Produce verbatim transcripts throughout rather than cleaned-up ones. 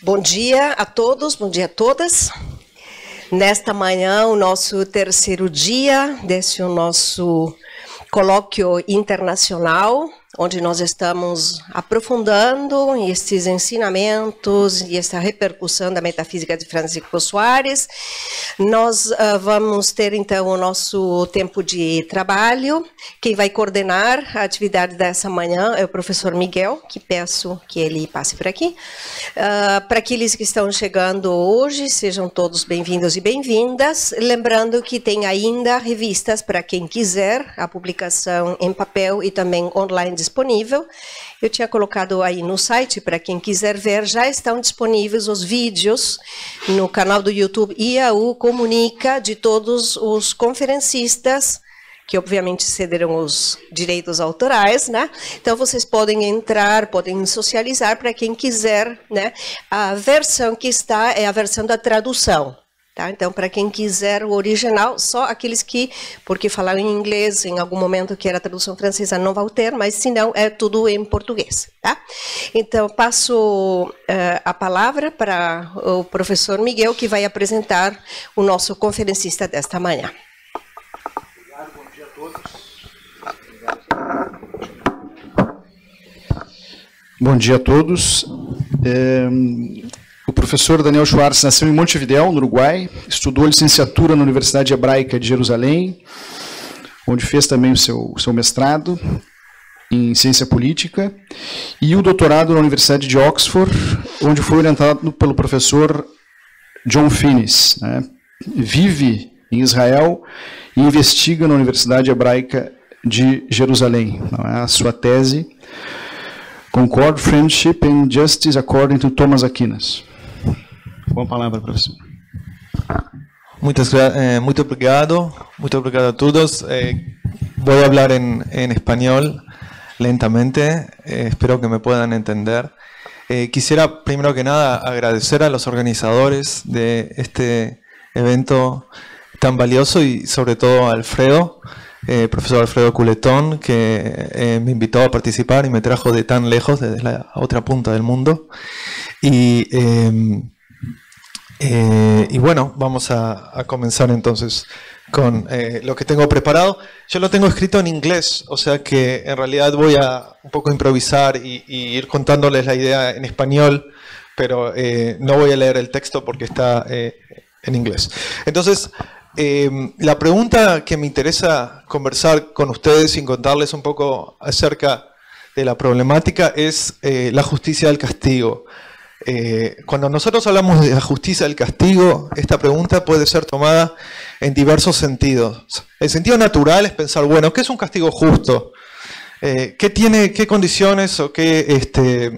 Bom dia a todos, bom dia a todas. Nesta manhã, o nosso terceiro dia desse o nosso colóquio internacional, onde nós estamos aprofundando estes ensinamentos e essa repercussão da metafísica de Francisco Soares. Nós uh, vamos ter, então, o nosso tempo de trabalho. Quem vai coordenar a atividade dessa manhã é o professor Miguel, que peço que ele passe por aqui. Uh, para aqueles que estão chegando hoje, sejam todos bem-vindos e bem-vindas. Lembrando que tem ainda revistas para quem quiser, a publicação em papel e também online disponível. Eu tinha colocado aí no site, para quem quiser ver, já estão disponíveis os vídeos no canal do YouTube I A U Comunica, de todos os conferencistas, que obviamente cederam os direitos autorais, né? Então vocês podem entrar, podem socializar para quem quiser, né? A versão que está é a versão da tradução. Tá? Então, para quem quiser o original, só aqueles que, porque falaram em inglês, em algum momento que era a tradução francesa, não vão ter, mas se não, é tudo em português. Tá? Então, passo uh, a palavra para o professor Miguel, que vai apresentar o nosso conferencista desta manhã. Obrigado, bom dia a todos. Bom dia a todos. É... O professor Daniel Schwartz nasceu em Montevidéu, no Uruguai, estudou licenciatura na Universidade Hebraica de Jerusalém, onde fez também o seu, o seu mestrado em ciência política, e o doutorado na Universidade de Oxford, onde foi orientado pelo professor John Finnis. Né? Vive em Israel e investiga na Universidade Hebraica de Jerusalém. A sua tese, Concord, Friendship and Justice According to Thomas Aquinas. Com a palavra, professor. Muchas, eh, muito obrigado, muito obrigado a todos. Eh, voy a hablar en, en español lentamente, eh, espero que me puedan entender. Eh, quisiera primero que nada agradecer a los organizadores de este evento tan valioso y sobre todo a Alfredo, eh, profesor Alfredo Culetón, que eh, me invitó a participar y me trajo de tan lejos, desde la otra punta del mundo. Y... Eh, Eh, y bueno, vamos a, a comenzar entonces con eh, lo que tengo preparado. Yo lo tengo escrito en inglés, o sea que en realidad voy a un poco improvisar y, y ir contándoles la idea en español, pero eh, no voy a leer el texto porque está eh, en inglés. Entonces, eh, la pregunta que me interesa conversar con ustedes y contarles un poco acerca de la problemática es eh, la justicia del castigo. Eh, cuando nosotros hablamos de la justicia del castigo, esta pregunta puede ser tomada en diversos sentidos. El sentido natural es pensar, bueno, ¿qué es un castigo justo? Eh, ¿qué tiene, qué condiciones o qué, este,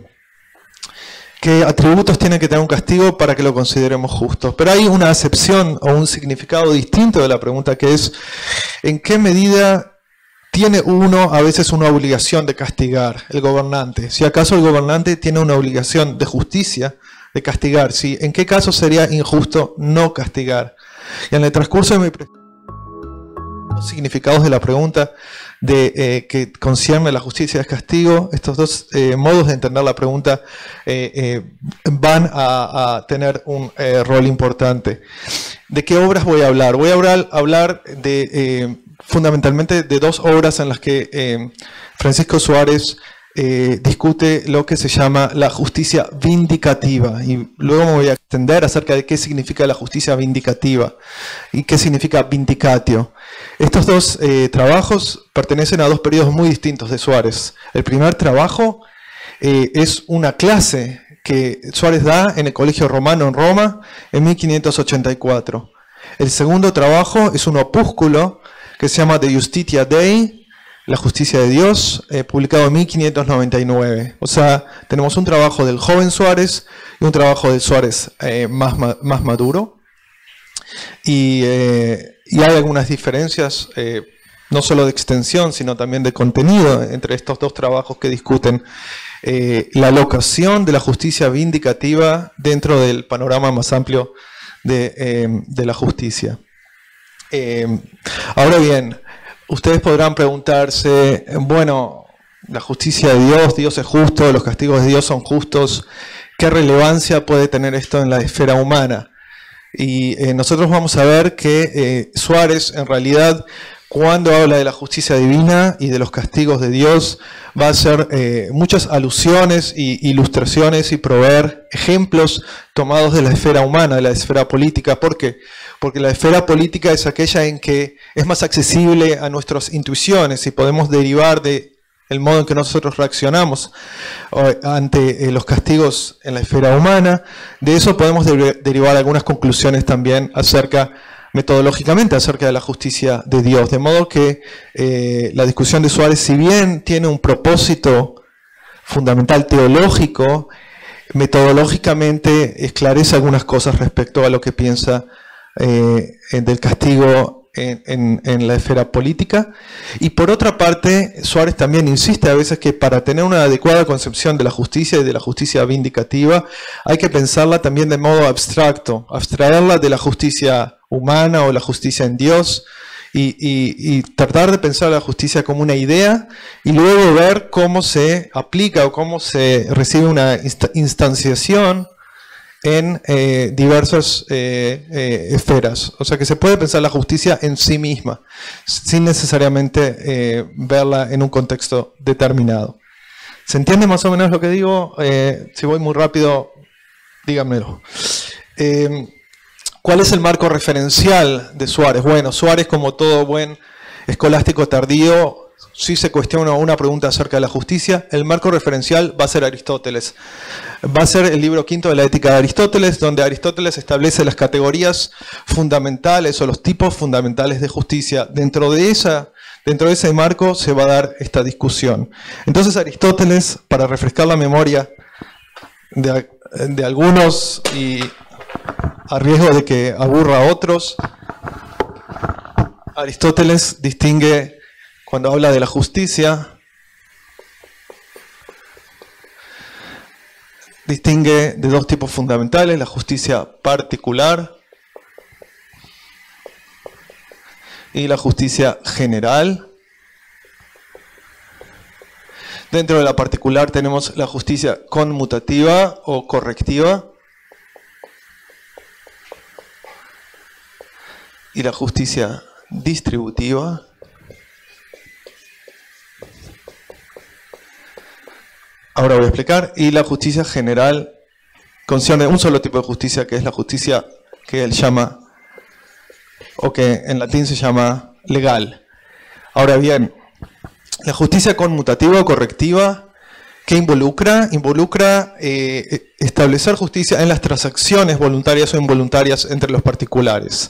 qué atributos tiene que tener un castigo para que lo consideremos justo? Pero hay una acepción o un significado distinto de la pregunta, que es ¿en qué medida tiene uno a veces una obligación de castigar, el gobernante? Si acaso el gobernante tiene una obligación de justicia de castigar, ¿sí? ¿En qué caso sería injusto no castigar? Y en el transcurso de mi los significados de la pregunta de, eh, que concierne la justicia del castigo, estos dos eh, modos de entender la pregunta eh, eh, van a, a tener un eh, rol importante. ¿De qué obras voy a hablar? Voy a hablar, hablar de... Eh, fundamentalmente de dos obras en las que eh, Francisco Soares eh, discute lo que se llama la justicia vindicativa, y luego me voy a extender acerca de qué significa la justicia vindicativa y qué significa vindicatio. Estos dos eh, trabajos pertenecen a dos periodos muy distintos de Soares. El primer trabajo eh, es una clase que Soares da en el Colegio Romano en Roma en mil quinientos ochenta y cuatro. El segundo trabajo es un opúsculo que se llama De Justitia Dei, la justicia de Dios, eh, publicado en mil quinientos noventa y nueve. O sea, tenemos un trabajo del joven Soares y un trabajo de Soares eh, más, más maduro. Y, eh, y hay algunas diferencias, eh, no solo de extensión, sino también de contenido entre estos dos trabajos que discuten eh, la locación de la justicia vindicativa dentro del panorama más amplio de, eh, de la justicia. Eh, ahora bien, ustedes podrán preguntarse, bueno, la justicia de Dios, Dios es justo, los castigos de Dios son justos, qué relevancia puede tener esto en la esfera humana. Y eh, nosotros vamos a ver que eh, Suárez, en realidad, cuando habla de la justicia divina y de los castigos de Dios, va a hacer eh, muchas alusiones y ilustraciones y proveer ejemplos tomados de la esfera humana, de la esfera política. ¿Por qué? Porque la esfera política es aquella en que es más accesible a nuestras intuiciones y podemos derivar de el modo en que nosotros reaccionamos ante eh, los castigos en la esfera humana. De eso podemos de derivar algunas conclusiones también acerca, metodológicamente, acerca de la justicia de Dios. De modo que eh, la discusión de Suárez, si bien tiene un propósito fundamental teológico, metodológicamente esclarece algunas cosas respecto a lo que piensa eh, del castigo En, en, en la esfera política. Y por otra parte, Suárez también insiste a veces que para tener una adecuada concepción de la justicia y de la justicia vindicativa hay que pensarla también de modo abstracto, abstraerla de la justicia humana o la justicia en Dios y, y, y tratar de pensar la justicia como una idea y luego ver cómo se aplica o cómo se recibe una inst instanciación en eh, diversas eh, eh, esferas. O sea que se puede pensar la justicia en sí misma, sin necesariamente eh, verla en un contexto determinado. ¿Se entiende más o menos lo que digo? Eh, si voy muy rápido, díganmelo. Eh, ¿Cuál es el marco referencial de Suárez? Bueno, Suárez, como todo buen escolástico tardío, si se cuestiona una pregunta acerca de la justicia, el marco referencial va a ser Aristóteles. Va a ser el libro quinto de la Ética de Aristóteles, donde Aristóteles establece las categorías fundamentales o los tipos fundamentales de justicia. Dentro de, esa, dentro de ese marco se va a dar esta discusión. Entonces Aristóteles, para refrescar la memoria de, de algunos y a riesgo de que aburra a otros, Aristóteles distingue, cuando habla de la justicia, distingue de dos tipos fundamentales: la justicia particular y la justicia general. Dentro de la particular tenemos la justicia conmutativa o correctiva y la justicia distributiva. Ahora voy a explicar. Y la justicia general concierne un solo tipo de justicia, que es la justicia que él llama, o que en latín se llama legal. Ahora bien, la justicia conmutativa o correctiva, ¿qué involucra? Involucra eh, establecer justicia en las transacciones voluntarias o involuntarias entre los particulares.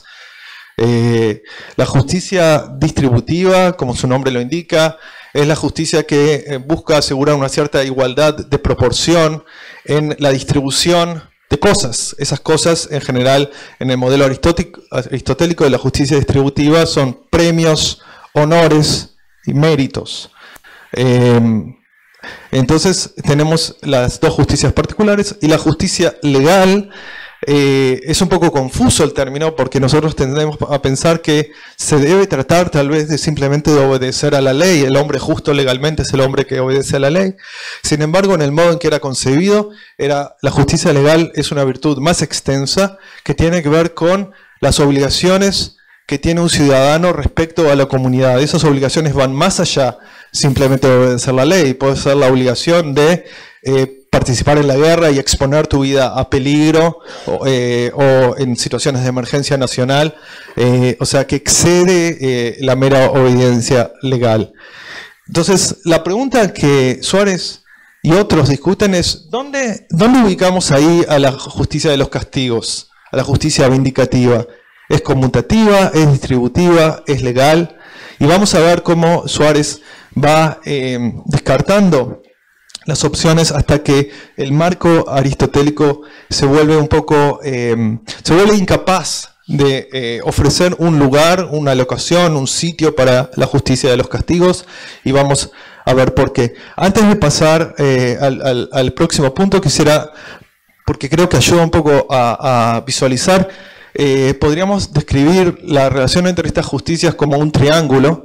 Eh, la justicia distributiva, como su nombre lo indica, es la justicia que busca asegurar una cierta igualdad de proporción en la distribución de cosas. Esas cosas, en general, en el modelo aristotélico de la justicia distributiva, son premios, honores y méritos. Eh, entonces, tenemos las dos justicias particulares y la justicia legal. Eh, es un poco confuso el término porque nosotros tendemos a pensar que se debe tratar tal vez de simplemente de obedecer a la ley. El hombre justo legalmente es el hombre que obedece a la ley. Sin embargo, en el modo en que era concebido, era, la justicia legal es una virtud más extensa que tiene que ver con las obligaciones que tiene un ciudadano respecto a la comunidad. Esas obligaciones van más allá simplemente de obedecer la ley. Puede ser la obligación de eh, participar en la guerra y exponer tu vida a peligro o, eh, o en situaciones de emergencia nacional, eh, o sea que excede eh, la mera obediencia legal. Entonces, la pregunta que Suárez y otros discuten es, ¿dónde, dónde ubicamos ahí a la justicia de los castigos, a la justicia vindicativa? ¿Es conmutativa? ¿Es distributiva? ¿Es legal? Y vamos a ver cómo Suárez va eh, descartando las opciones hasta que el marco aristotélico se vuelve un poco, eh, se vuelve incapaz de eh, ofrecer un lugar, una locación, un sitio para la justicia de los castigos, y vamos a ver por qué. Antes de pasar eh, al, al, al próximo punto, quisiera, porque creo que ayuda un poco a, a visualizar, eh, podríamos describir la relación entre estas justicias como un triángulo.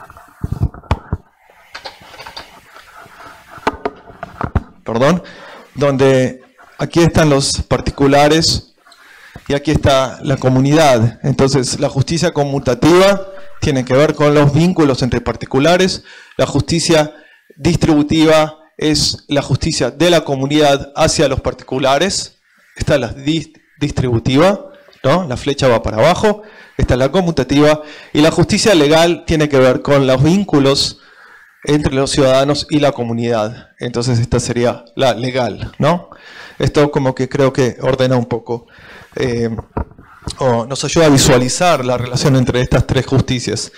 Perdón, donde aquí están los particulares y aquí está la comunidad. Entonces, la justicia conmutativa tiene que ver con los vínculos entre particulares. La justicia distributiva es la justicia de la comunidad hacia los particulares. Esta es la dis distributiva, ¿no? La flecha va para abajo. Esta es la conmutativa. Y la justicia legal tiene que ver con los vínculos entre los ciudadanos y la comunidad. Entonces esta sería la legal, ¿no? Esto como que creo que ordena un poco, eh, o nos ayuda a visualizar la relación entre estas tres justicias.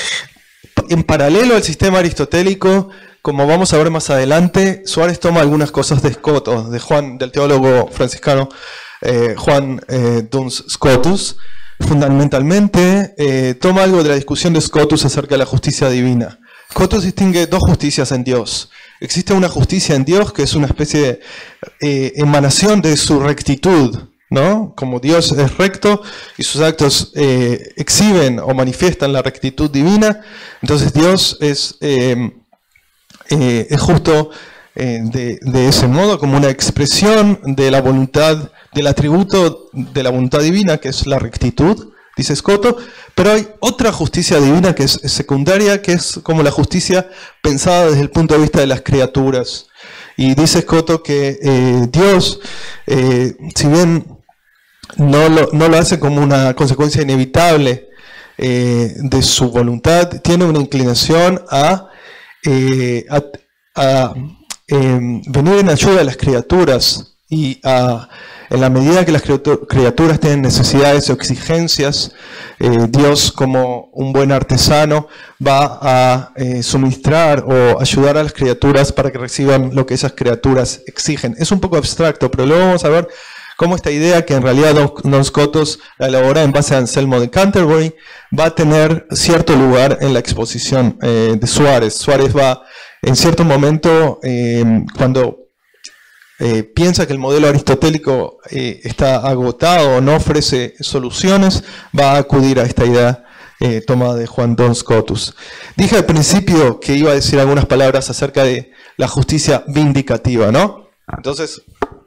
En paralelo al sistema aristotélico, como vamos a ver más adelante, Suárez toma algunas cosas de Scotus, de Juan, del teólogo franciscano eh, Juan eh, Duns Scotus. Fundamentalmente eh, toma algo de la discusión de Scotus acerca de la justicia divina. Scotus distingue dos justicias en Dios. Existe una justicia en Dios que es una especie de eh, emanación de su rectitud, ¿no? Como Dios es recto y sus actos eh, exhiben o manifiestan la rectitud divina, entonces Dios es, eh, eh, es justo eh, de, de ese modo, como una expresión de la voluntad, del atributo de la voluntad divina, que es la rectitud, dice Scotus. Pero hay otra justicia divina que es secundaria, que es como la justicia pensada desde el punto de vista de las criaturas. Y dice Scotus que eh, Dios, eh, si bien no lo, no lo hace como una consecuencia inevitable eh, de su voluntad, tiene una inclinación a, eh, a, a eh, venir en ayuda de las criaturas y a... En la medida que las criaturas tienen necesidades o exigencias, eh, Dios, como un buen artesano, va a eh, suministrar o ayudar a las criaturas para que reciban lo que esas criaturas exigen. Es un poco abstracto, pero luego vamos a ver cómo esta idea, que en realidad Don Scotus la elabora en base a Anselmo de Canterbury, va a tener cierto lugar en la exposición eh, de Suárez. Suárez va, en cierto momento, eh, cuando... Eh, piensa que el modelo aristotélico eh, está agotado o no ofrece soluciones, va a acudir a esta idea eh, tomada de Juan Duns Scotus. Dije al principio que iba a decir algunas palabras acerca de la justicia vindicativa, ¿no? Entonces,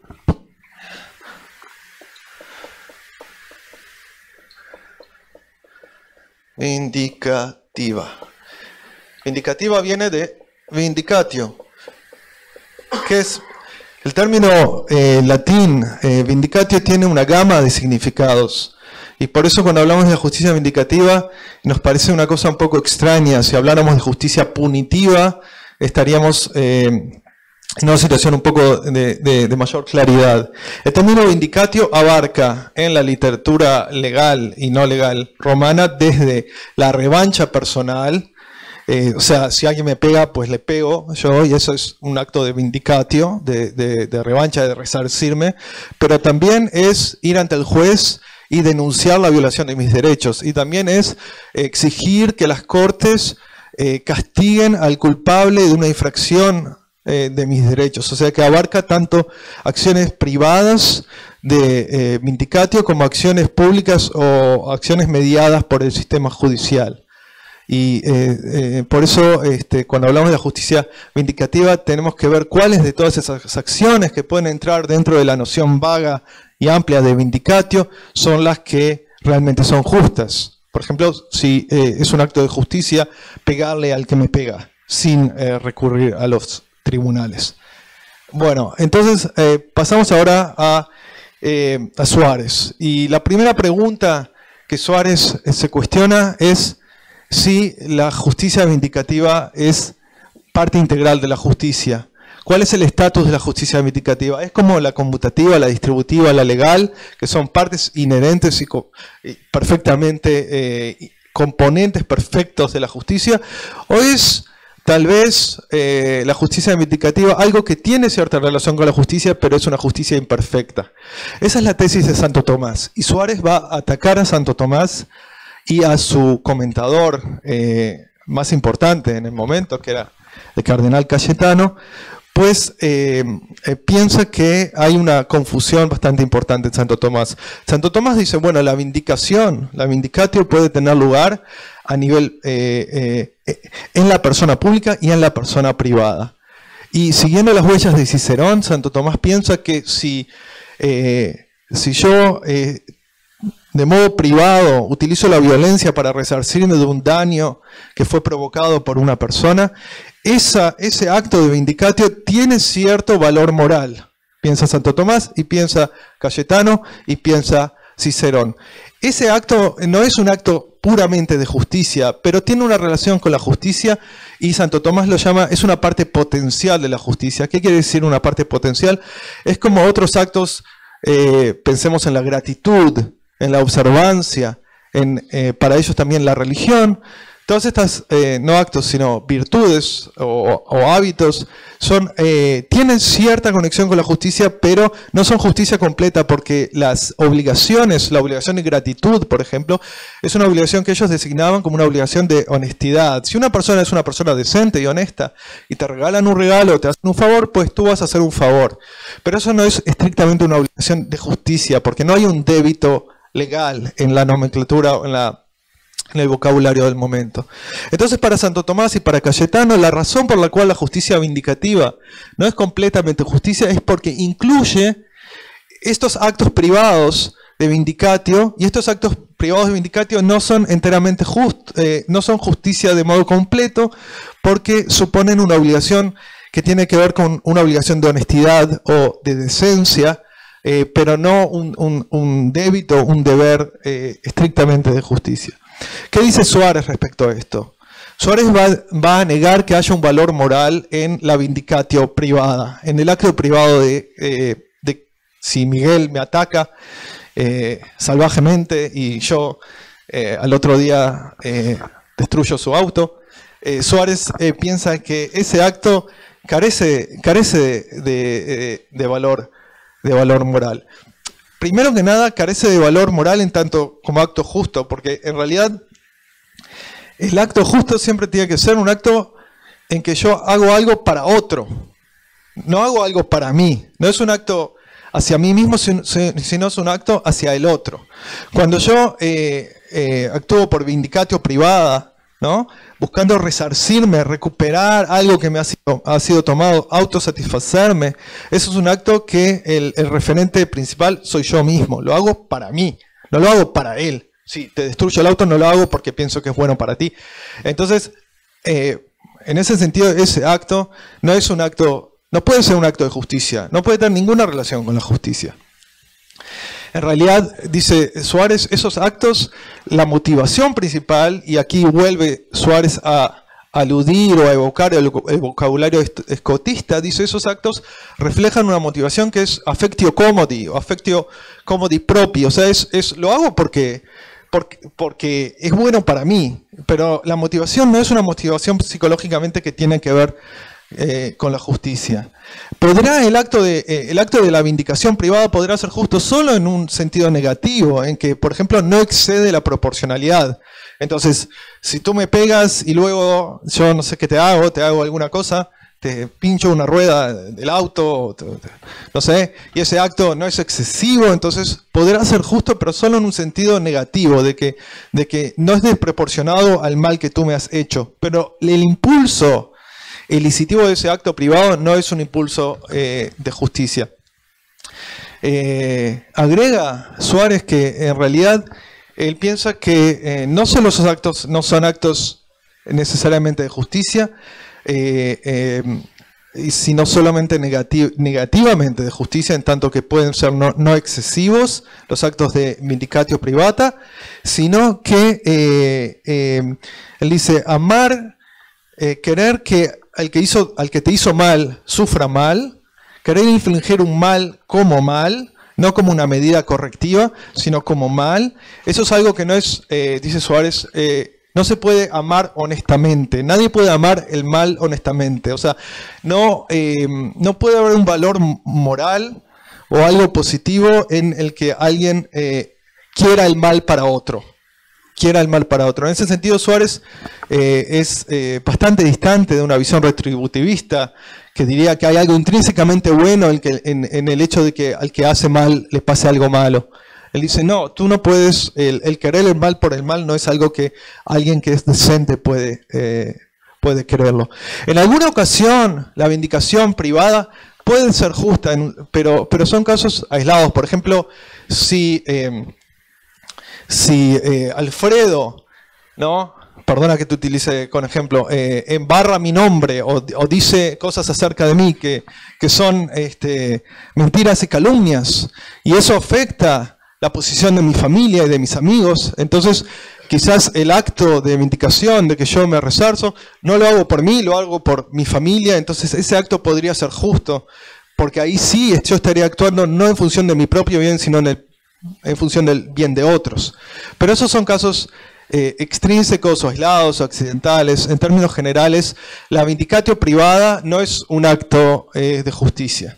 vindicativa. Vindicativa viene de vindicatio, que es... El término eh, latín eh, vindicatio tiene una gama de significados y por eso cuando hablamos de la justicia vindicativa nos parece una cosa un poco extraña. Si habláramos de justicia punitiva estaríamos eh, en una situación un poco de, de, de mayor claridad. El término vindicatio abarca en la literatura legal y no legal romana desde la revancha personal. Eh, o sea, si alguien me pega, pues le pego yo, y eso es un acto de vindicatio, de, de, de revancha, de resarcirme, pero también es ir ante el juez y denunciar la violación de mis derechos, y también es exigir que las cortes eh, castiguen al culpable de una infracción eh, de mis derechos, o sea que abarca tanto acciones privadas de eh, vindicatio como acciones públicas o acciones mediadas por el sistema judicial. Y eh, eh, por eso este, cuando hablamos de la justicia vindicativa tenemos que ver cuáles de todas esas acciones que pueden entrar dentro de la noción vaga y amplia de vindicatio son las que realmente son justas. Por ejemplo, si eh, es un acto de justicia pegarle al que me pega sin eh, recurrir a los tribunales. Bueno, entonces eh, pasamos ahora a, eh, a Suárez. Y la primera pregunta que Suárez eh, se cuestiona es si la justicia vindicativa es parte integral de la justicia. ¿Cuál es el estatus de la justicia vindicativa? ¿Es como la conmutativa, la distributiva, la legal, que son partes inherentes y perfectamente eh, componentes perfectos de la justicia? ¿O es tal vez eh, la justicia vindicativa algo que tiene cierta relación con la justicia, pero es una justicia imperfecta? Esa es la tesis de Santo Tomás. Y Suárez va a atacar a Santo Tomás y a su comentador eh, más importante en el momento, que era el cardenal Cayetano, pues eh, eh, piensa que hay una confusión bastante importante en Santo Tomás. Santo Tomás dice, bueno, la vindicación, la vindicatio puede tener lugar a nivel, eh, eh, en la persona pública y en la persona privada. Y siguiendo las huellas de Cicerón, Santo Tomás piensa que si, eh, si yo eh, de modo privado utilizo la violencia para resarcirme de un daño que fue provocado por una persona, esa, ese acto de vindicatio tiene cierto valor moral. Piensa Santo Tomás y piensa Cayetano y piensa Cicerón. Ese acto no es un acto puramente de justicia, pero tiene una relación con la justicia y Santo Tomás lo llama, es una parte potencial de la justicia. ¿Qué quiere decir una parte potencial? Es como otros actos, eh, pensemos en la gratitud, en la observancia, en, eh, para ellos también la religión. Todas estas, eh, no actos, sino virtudes o, o hábitos, son, eh, tienen cierta conexión con la justicia, pero no son justicia completa porque las obligaciones, la obligación de gratitud, por ejemplo, es una obligación que ellos designaban como una obligación de honestidad. Si una persona es una persona decente y honesta y te regalan un regalo o te hacen un favor, pues tú vas a hacer un favor. Pero eso no es estrictamente una obligación de justicia, porque no hay un débito legal en la nomenclatura o en la en el vocabulario del momento. Entonces, para Santo Tomás y para Cayetano, la razón por la cual la justicia vindicativa no es completamente justicia es porque incluye estos actos privados de vindicatio, y estos actos privados de vindicatio no son enteramente just, eh, no son justicia de modo completo, porque suponen una obligación que tiene que ver con una obligación de honestidad o de decencia, eh, pero no un, un, un débito, un deber eh, estrictamente de justicia. ¿Qué dice Suárez respecto a esto? Suárez va, va a negar que haya un valor moral en la vindicatio privada, en el acto privado de, eh, de si Miguel me ataca eh, salvajemente y yo eh, al otro día eh, destruyo su auto. Eh, Suárez eh, piensa que ese acto carece, carece de, de, de, valor, de valor moral. Primero que nada, carece de valor moral en tanto como acto justo, porque en realidad el acto justo siempre tiene que ser un acto en que yo hago algo para otro. No hago algo para mí. No es un acto hacia mí mismo, sino es un acto hacia el otro. Cuando yo eh, eh, actúo por vindicatio privada, ¿no? Buscando resarcirme, recuperar algo que me ha sido, ha sido tomado, autosatisfacerme, eso es un acto que el, el referente principal soy yo mismo, lo hago para mí, no lo hago para él. Si te destruyo el auto no lo hago porque pienso que es bueno para ti. Entonces, eh, en ese sentido, ese acto no es un acto, no puede ser un acto de justicia, no puede tener ninguna relación con la justicia. En realidad, dice Suárez, esos actos, la motivación principal, y aquí vuelve Suárez a aludir o a evocar el, el vocabulario escotista, dice, esos actos reflejan una motivación que es affectio commodi, o affectio commodi propio, o sea, es, es, lo hago porque, porque, porque es bueno para mí, pero la motivación no es una motivación psicológicamente que tiene que ver Eh, con la justicia. ¿Podrá el acto, de, eh, el acto de la vindicación privada podrá ser justo solo en un sentido negativo, en que, por ejemplo, no excede la proporcionalidad? Entonces, si tú me pegas y luego yo no sé qué te hago, te hago alguna cosa, te pincho una rueda del auto, te, te, no sé, y ese acto no es excesivo, entonces podrá ser justo, pero solo en un sentido negativo, de que, de que no es desproporcionado al mal que tú me has hecho. Pero el impulso el incitivo de ese acto privado no es un impulso eh, de justicia. Eh, agrega Suárez que en realidad él piensa que eh, no solo esos actos no son actos necesariamente de justicia, eh, eh, sino solamente negativ negativamente de justicia, en tanto que pueden ser no, no excesivos los actos de vindicatio privata, sino que eh, eh, él dice amar, eh, querer que Al que, hizo, al que te hizo mal sufra mal, querer infligir un mal como mal, no como una medida correctiva, sino como mal, eso es algo que no es, eh, dice Suárez, eh, no se puede amar honestamente, nadie puede amar el mal honestamente, o sea, no, eh, no puede haber un valor moral o algo positivo en el que alguien eh, quiera el mal para otro. quiera el mal para otro. En ese sentido, Suárez eh, es eh, bastante distante de una visión retributivista que diría que hay algo intrínsecamente bueno en, que, en, en el hecho de que al que hace mal le pase algo malo. Él dice, no, tú no puedes, el, el querer el mal por el mal no es algo que alguien que es decente puede, eh, puede creerlo. En alguna ocasión, la vindicación privada puede ser justa, en, pero, pero son casos aislados. Por ejemplo, si, eh, si eh, Alfredo, ¿no? Perdona que te utilice con ejemplo, eh, embarra mi nombre o, o dice cosas acerca de mí que, que son este, mentiras y calumnias, y eso afecta la posición de mi familia y de mis amigos, entonces quizás el acto de vindicación, de que yo me resarzo, no lo hago por mí, lo hago por mi familia, entonces ese acto podría ser justo, porque ahí sí yo estaría actuando no en función de mi propio bien, sino en, el, en función del bien de otros. Pero esos son casos Eh, extrínsecos o aislados o accidentales. En términos generales, la vindicatio privada no es un acto eh, de justicia.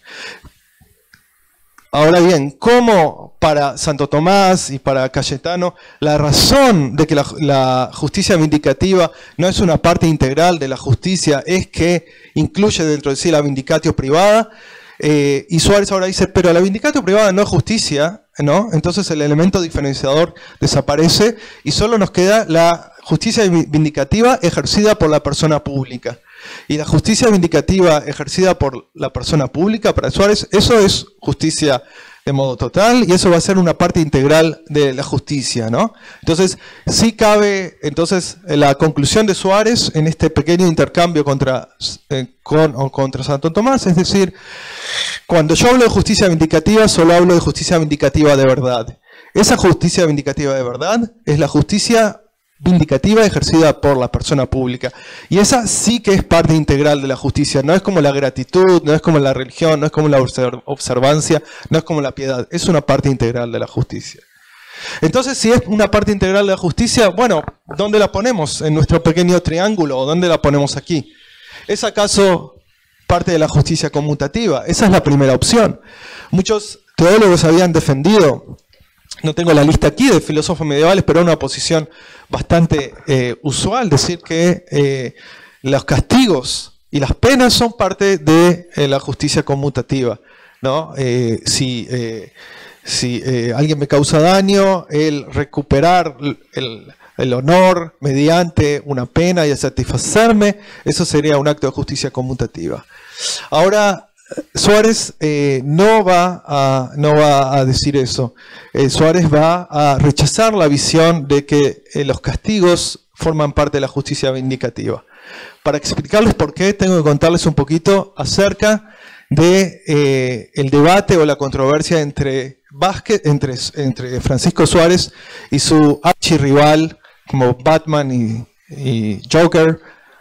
Ahora bien, ¿cómo para Santo Tomás y para Cayetano la razón de que la, la justicia vindicativa no es una parte integral de la justicia es que incluye dentro de sí la vindicatio privada? Eh, y Suárez ahora dice, pero la vindicatio privada no es justicia, ¿no? Entonces el elemento diferenciador desaparece y solo nos queda la justicia vindicativa ejercida por la persona pública. Y la justicia vindicativa ejercida por la persona pública, para Suárez, eso es justicia de modo total y eso va a ser una parte integral de la justicia, ¿no? Entonces, sí cabe entonces la conclusión de Suárez en este pequeño intercambio contra, eh, con, o contra Santo Tomás, es decir, cuando yo hablo de justicia vindicativa, solo hablo de justicia vindicativa de verdad. Esa justicia vindicativa de verdad es la justicia vindicativa ejercida por la persona pública. Y esa sí que es parte integral de la justicia. No es como la gratitud, no es como la religión, no es como la observancia, no es como la piedad. Es una parte integral de la justicia. Entonces, si es una parte integral de la justicia, bueno, ¿dónde la ponemos? ¿En nuestro pequeño triángulo? ¿O dónde la ponemos aquí? ¿Es acaso parte de la justicia conmutativa? Esa es la primera opción. Muchos teólogos habían defendido, no tengo la lista aquí de filósofos medievales, pero una posición bastante eh, usual, decir que eh, los castigos y las penas son parte de eh, la justicia conmutativa, ¿no? Eh, si eh, si eh, alguien me causa daño, el recuperar el, el honor mediante una pena y el satisfacerme, eso sería un acto de justicia conmutativa. Ahora, Suárez eh, no, va a, no va a decir eso. Eh, Suárez va a rechazar la visión de que eh, los castigos forman parte de la justicia vindicativa. Para explicarles por qué, tengo que contarles un poquito acerca de eh, el debate o la controversia entre, Vázquez, entre, entre Francisco Suárez y su archirrival como Batman y, y Joker,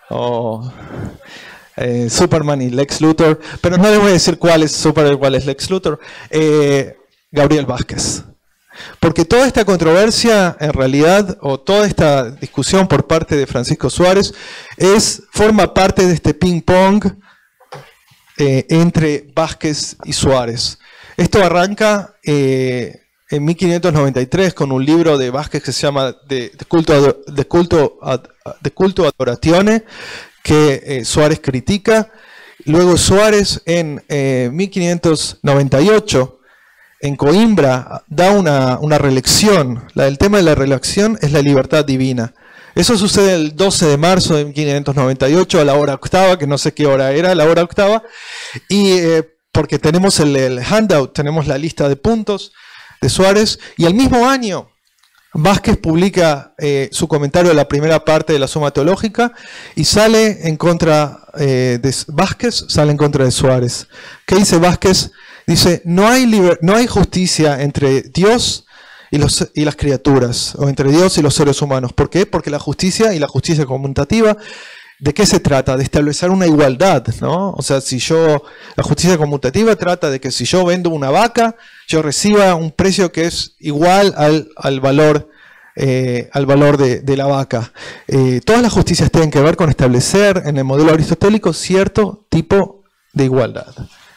o Eh, Superman y Lex Luthor, pero no les voy a decir cuál es Superman y cuál es Lex Luthor, eh, Gabriel Vázquez. Porque toda esta controversia, en realidad, o toda esta discusión por parte de Francisco Suárez, es, forma parte de este ping-pong eh, entre Vázquez y Suárez. Esto arranca eh, en mil quinientos noventa y tres con un libro de Vázquez que se llama De, de culto, de culto, de culto adoratione, que eh, Suárez critica. Luego Suárez en eh, mil quinientos noventa y ocho, en Coimbra, da una, una reelección. La, el tema de la reelección es la libertad divina. Eso sucede el doce de marzo de mil quinientos noventa y ocho, a la hora octava, que no sé qué hora era, a la hora octava, y eh, porque tenemos el, el handout, tenemos la lista de puntos de Suárez, y el mismo año Vázquez publica eh, su comentario de la primera parte de la Suma Teológica y sale en contra eh, de Vázquez, sale en contra de Suárez. ¿Qué dice Vázquez? Dice, no hay, liber, no hay justicia entre Dios y, los, y las criaturas, o entre Dios y los seres humanos. ¿Por qué? Porque la justicia y la justicia conmutativa, ¿de qué se trata? De establecer una igualdad, ¿no? O sea, si yo, la justicia conmutativa trata de que si yo vendo una vaca, yo reciba un precio que es igual al, al valor, eh, al valor de, de la vaca. Eh, todas las justicias tienen que ver con establecer en el modelo aristotélico cierto tipo de igualdad.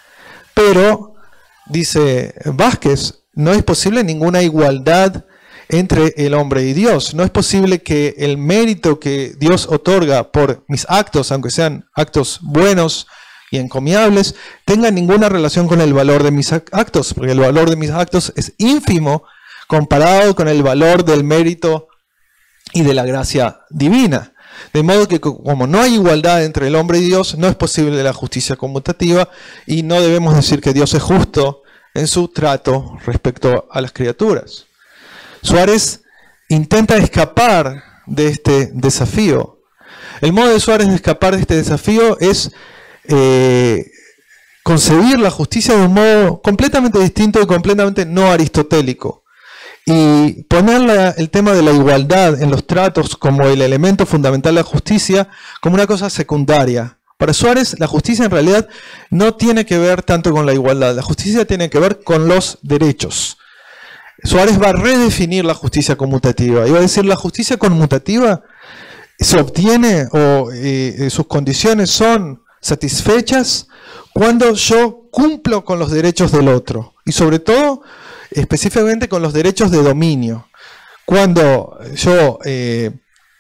Pero, dice Vázquez, no es posible ninguna igualdad entre el hombre y Dios. No es posible que el mérito que Dios otorga por mis actos, aunque sean actos buenos y encomiables, tenga ninguna relación con el valor de mis actos, porque el valor de mis actos es ínfimo comparado con el valor del mérito y de la gracia divina. De modo que como no hay igualdad entre el hombre y Dios, no es posible la justicia conmutativa y no debemos decir que Dios es justo en su trato respecto a las criaturas. Suárez intenta escapar de este desafío. El modo de Suárez de escapar de este desafío es eh, concebir la justicia de un modo completamente distinto y completamente no aristotélico. Y poner la, el tema de la igualdad en los tratos como el elemento fundamental de la justicia como una cosa secundaria. Para Suárez, la justicia en realidad no tiene que ver tanto con la igualdad. La justicia tiene que ver con los derechos. Suárez va a redefinir la justicia conmutativa. Y va a decir, la justicia conmutativa se obtiene o eh, sus condiciones son satisfechas cuando yo cumplo con los derechos del otro. Y sobre todo, específicamente con los derechos de dominio. Cuando yo eh,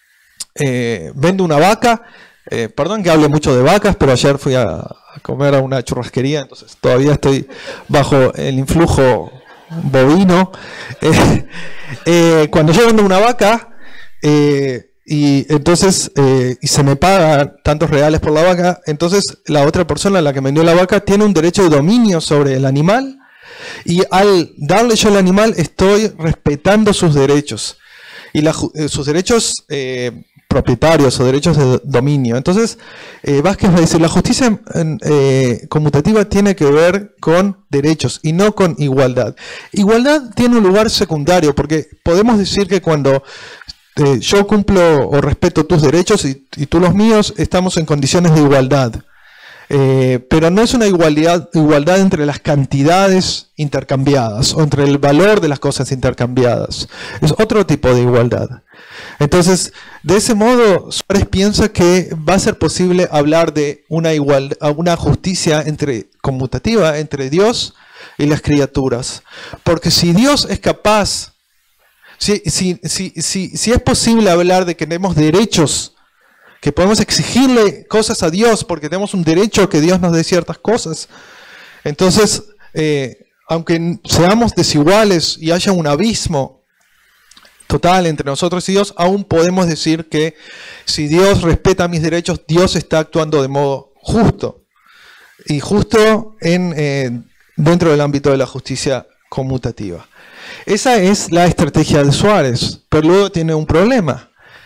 eh, vendo una vaca, eh, perdón que hable mucho de vacas, pero ayer fui a, a comer a una churrasquería, entonces todavía estoy bajo el influjo bovino. Eh, eh, cuando yo vendo una vaca, eh, y entonces eh, y se me paga tantos reales por la vaca, entonces la otra persona, la que vendió la vaca, tiene un derecho de dominio sobre el animal. Y al darle yo al animal estoy respetando sus derechos. Y la, sus derechos eh, propietarios o derechos de dominio. Entonces, eh, Vázquez va a decir, la justicia eh, conmutativa tiene que ver con derechos y no con igualdad. Igualdad tiene un lugar secundario, porque podemos decir que cuando eh, yo cumplo o respeto tus derechos y, y tú los míos, estamos en condiciones de igualdad. Eh, pero no es una igualdad, igualdad entre las cantidades intercambiadas o entre el valor de las cosas intercambiadas. Es otro tipo de igualdad. Entonces, de ese modo, Suárez piensa que va a ser posible hablar de una, igualdad, una justicia entre, conmutativa entre Dios y las criaturas. Porque si Dios es capaz, si, si, si, si, si es posible hablar de que tenemos derechos, que podemos exigirle cosas a Dios porque tenemos un derecho a que Dios nos dé ciertas cosas. Entonces, eh, aunque seamos desiguales y haya un abismo total entre nosotros y Dios, aún podemos decir que si Dios respeta mis derechos, Dios está actuando de modo justo. Y justo en, eh, dentro del ámbito de la justicia conmutativa. Esa es la estrategia de Suárez, pero luego tiene un problema.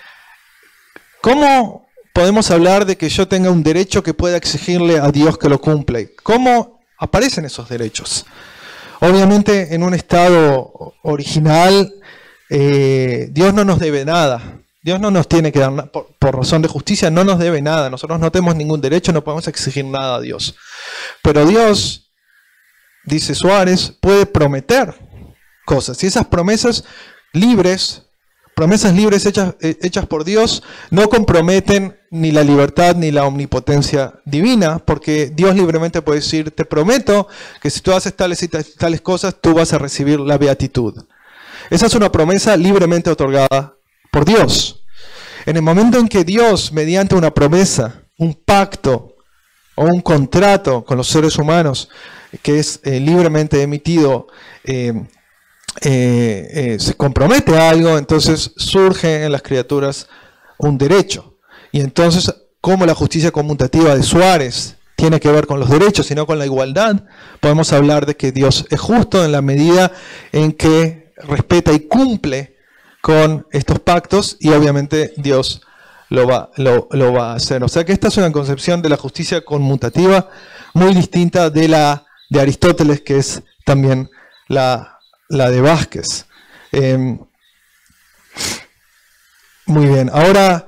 ¿Cómo podemos hablar de que yo tenga un derecho que pueda exigirle a Dios que lo cumpla? ¿Cómo aparecen esos derechos? Obviamente, en un estado original, eh, Dios no nos debe nada. Dios no nos tiene que dar nada. Por, por razón de justicia, no nos debe nada. Nosotros no tenemos ningún derecho, no podemos exigir nada a Dios. Pero Dios, dice Suárez, puede prometer cosas. Y esas promesas libres, promesas libres hechas, hechas por Dios, no comprometen ni la libertad ni la omnipotencia divina, porque Dios libremente puede decir, te prometo que si tú haces tales y tales cosas, tú vas a recibir la beatitud. Esa es una promesa libremente otorgada por Dios. En el momento en que Dios, mediante una promesa, un pacto o un contrato con los seres humanos, que es eh, libremente emitido, eh, Eh, eh, se compromete a algo, entonces surge en las criaturas un derecho. Y entonces, como la justicia conmutativa de Suárez tiene que ver con los derechos y no con la igualdad, podemos hablar de que Dios es justo en la medida en que respeta y cumple con estos pactos, y obviamente Dios lo va, lo, lo va a hacer. O sea que esta es una concepción de la justicia conmutativa muy distinta de la de Aristóteles, que es también la la de Vázquez. Eh, muy bien, ahora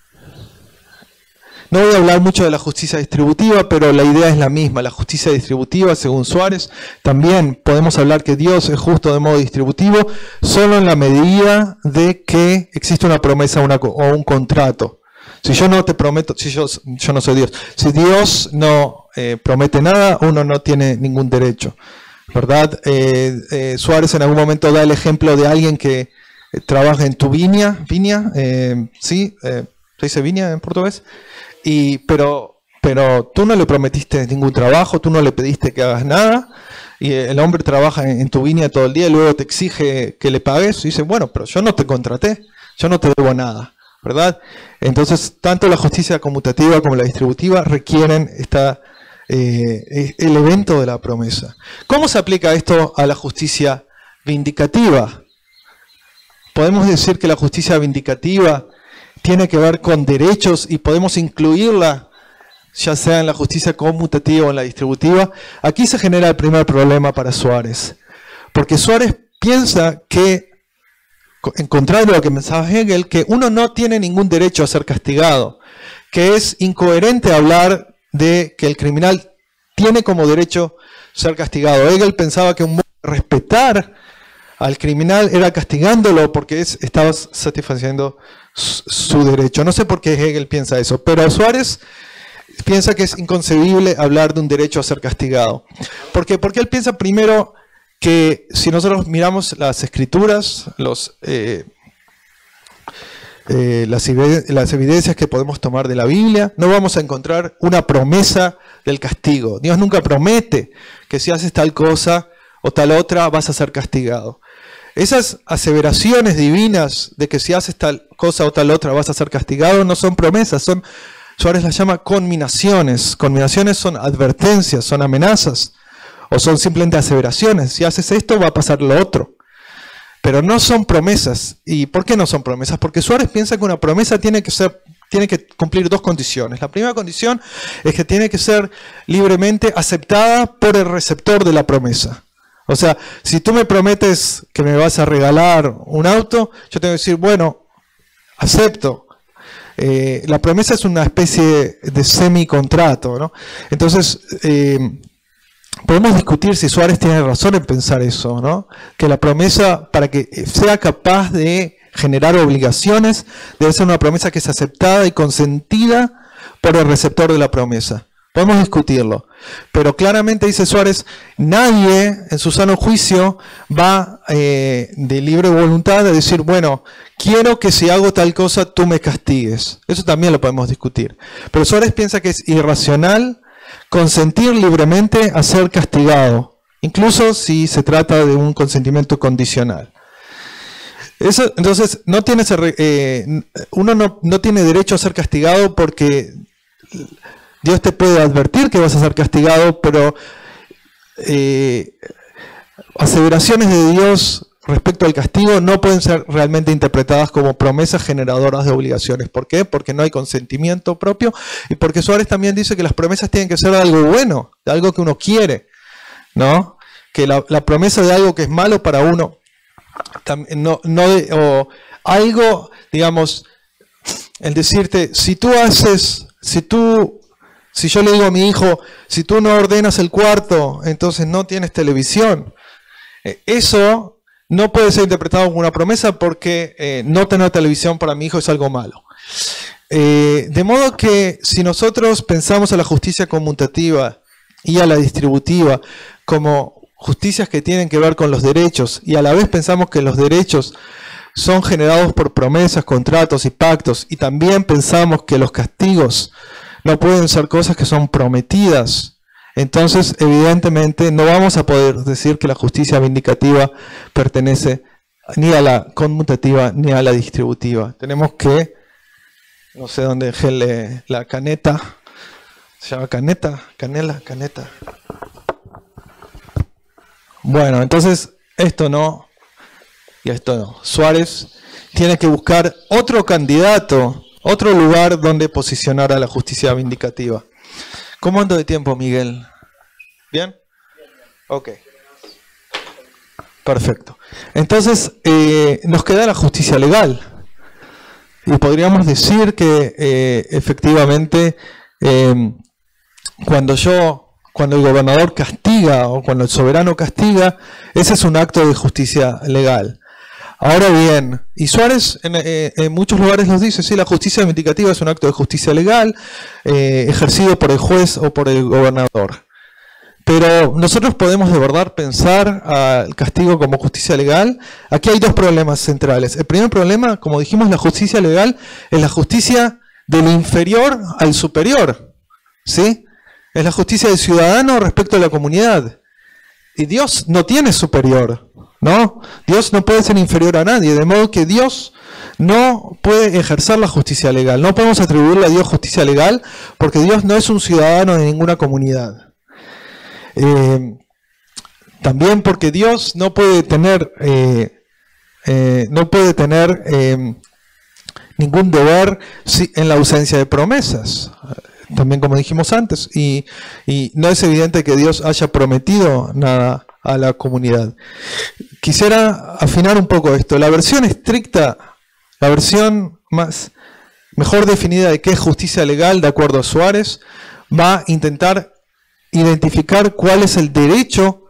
no voy a hablar mucho de la justicia distributiva, pero la idea es la misma. La justicia distributiva, según Suárez, también podemos hablar que Dios es justo de modo distributivo solo en la medida de que existe una promesa una, o un contrato. Si yo no te prometo, si yo, yo no soy Dios, si Dios no eh, promete nada, uno no tiene ningún derecho. ¿Verdad? Eh, eh, Suárez en algún momento da el ejemplo de alguien que eh, trabaja en tu viña, viña, eh, ¿sí? Eh, ¿se dice viña en portugués? Y, pero, pero tú no le prometiste ningún trabajo, tú no le pediste que hagas nada, y el hombre trabaja en, en tu viña todo el día y luego te exige que le pagues, y dice, bueno, pero yo no te contraté, yo no te debo nada. ¿verdad? Entonces, tanto la justicia conmutativa como la distributiva requieren esta, eh, el evento de la promesa. ¿Cómo se aplica esto a la justicia vindicativa? Podemos decir que la justicia vindicativa tiene que ver con derechos y podemos incluirla ya sea en la justicia conmutativa o en la distributiva. Aquí se genera el primer problema para Suárez, porque Suárez piensa que, en contrario a lo que pensaba Hegel, que uno no tiene ningún derecho a ser castigado, que es incoherente hablar de que el criminal tiene como derecho ser castigado. Hegel pensaba que un modo de respetar al criminal era castigándolo porque es, estaba satisfaciendo su, su derecho. No sé por qué Hegel piensa eso, pero Suárez piensa que es inconcebible hablar de un derecho a ser castigado. ¿Por qué? Porque él piensa primero que si nosotros miramos las escrituras, los, eh, eh, las, las evidencias que podemos tomar de la Biblia, no vamos a encontrar una promesa del castigo. Dios nunca promete que si haces tal cosa o tal otra vas a ser castigado. Esas aseveraciones divinas de que si haces tal cosa o tal otra vas a ser castigado no son promesas, son, Suárez las llama conminaciones. Conminaciones son advertencias, son amenazas, o son simplemente aseveraciones. Si haces esto va a pasar lo otro. Pero no son promesas. ¿Y por qué no son promesas? Porque Suárez piensa que una promesa tiene que ser, tiene que cumplir dos condiciones. La primera condición es que tiene que ser libremente aceptada por el receptor de la promesa. O sea, si tú me prometes que me vas a regalar un auto, yo tengo que decir, bueno, acepto. Eh, la promesa es una especie de semicontrato, ¿no? Entonces, eh, podemos discutir si Suárez tiene razón en pensar eso, ¿no? Que la promesa, para que sea capaz de generar obligaciones, debe ser una promesa que es aceptada y consentida por el receptor de la promesa. Podemos discutirlo, pero claramente dice Suárez, nadie en su sano juicio va eh, de libre voluntad a decir, bueno, quiero que si hago tal cosa tú me castigues. Eso también lo podemos discutir. Pero Suárez piensa que es irracional consentir libremente a ser castigado, incluso si se trata de un consentimiento condicional. Eso, entonces, no tiene ese, eh, uno no, no tiene derecho a ser castigado porque Dios te puede advertir que vas a ser castigado, pero eh, aseveraciones de Dios respecto al castigo no pueden ser realmente interpretadas como promesas generadoras de obligaciones. ¿Por qué? Porque no hay consentimiento propio y porque Suárez también dice que las promesas tienen que ser de algo bueno, de algo que uno quiere, ¿no? Que la, la promesa de algo que es malo para uno, no, no de, o algo, digamos, el decirte, si tú haces, si tú... Si yo le digo a mi hijo, si tú no ordenas el cuarto, entonces no tienes televisión. Eso no puede ser interpretado como una promesa porque eh, no tener televisión para mi hijo es algo malo. Eh, de modo que si nosotros pensamos a la justicia conmutativa y a la distributiva como justicias que tienen que ver con los derechos y a la vez pensamos que los derechos son generados por promesas, contratos y pactos y también pensamos que los castigos no pueden ser cosas que son prometidas, entonces evidentemente no vamos a poder decir que la justicia vindicativa pertenece ni a la conmutativa ni a la distributiva. Tenemos que, no sé dónde dejé le, la caneta, se llama caneta, canela, caneta. Bueno, entonces esto no, y esto no. Suárez tiene que buscar otro candidato, otro lugar donde posicionar a la justicia vindicativa. ¿Cómo ando de tiempo, Miguel? ¿Bien? Ok. Perfecto. Entonces, eh, nos queda la justicia legal. Y podríamos decir que eh, efectivamente, eh, cuando yo, cuando el gobernador castiga o cuando el soberano castiga, ese es un acto de justicia legal. Ahora bien, y Suárez en, eh, en muchos lugares nos dice, sí, la justicia vindicativa es un acto de justicia legal eh, ejercido por el juez o por el gobernador. Pero nosotros podemos de verdad pensar al castigo como justicia legal. Aquí hay dos problemas centrales. El primer problema, como dijimos, la justicia legal es la justicia del inferior al superior, ¿sí? Es la justicia del ciudadano respecto a la comunidad. Y Dios no tiene superior. ¿no? Dios no puede ser inferior a nadie, de modo que Dios no puede ejercer la justicia legal. No podemos atribuirle a Dios justicia legal porque Dios no es un ciudadano de ninguna comunidad. Eh, también porque Dios no puede tener, eh, eh, no puede tener eh, ningún deber en la ausencia de promesas. También como dijimos antes, y, y no es evidente que Dios haya prometido nada a la comunidad. Quisiera afinar un poco esto. La versión estricta, la versión más mejor definida de qué es justicia legal, de acuerdo a Suárez, va a intentar identificar cuál es el derecho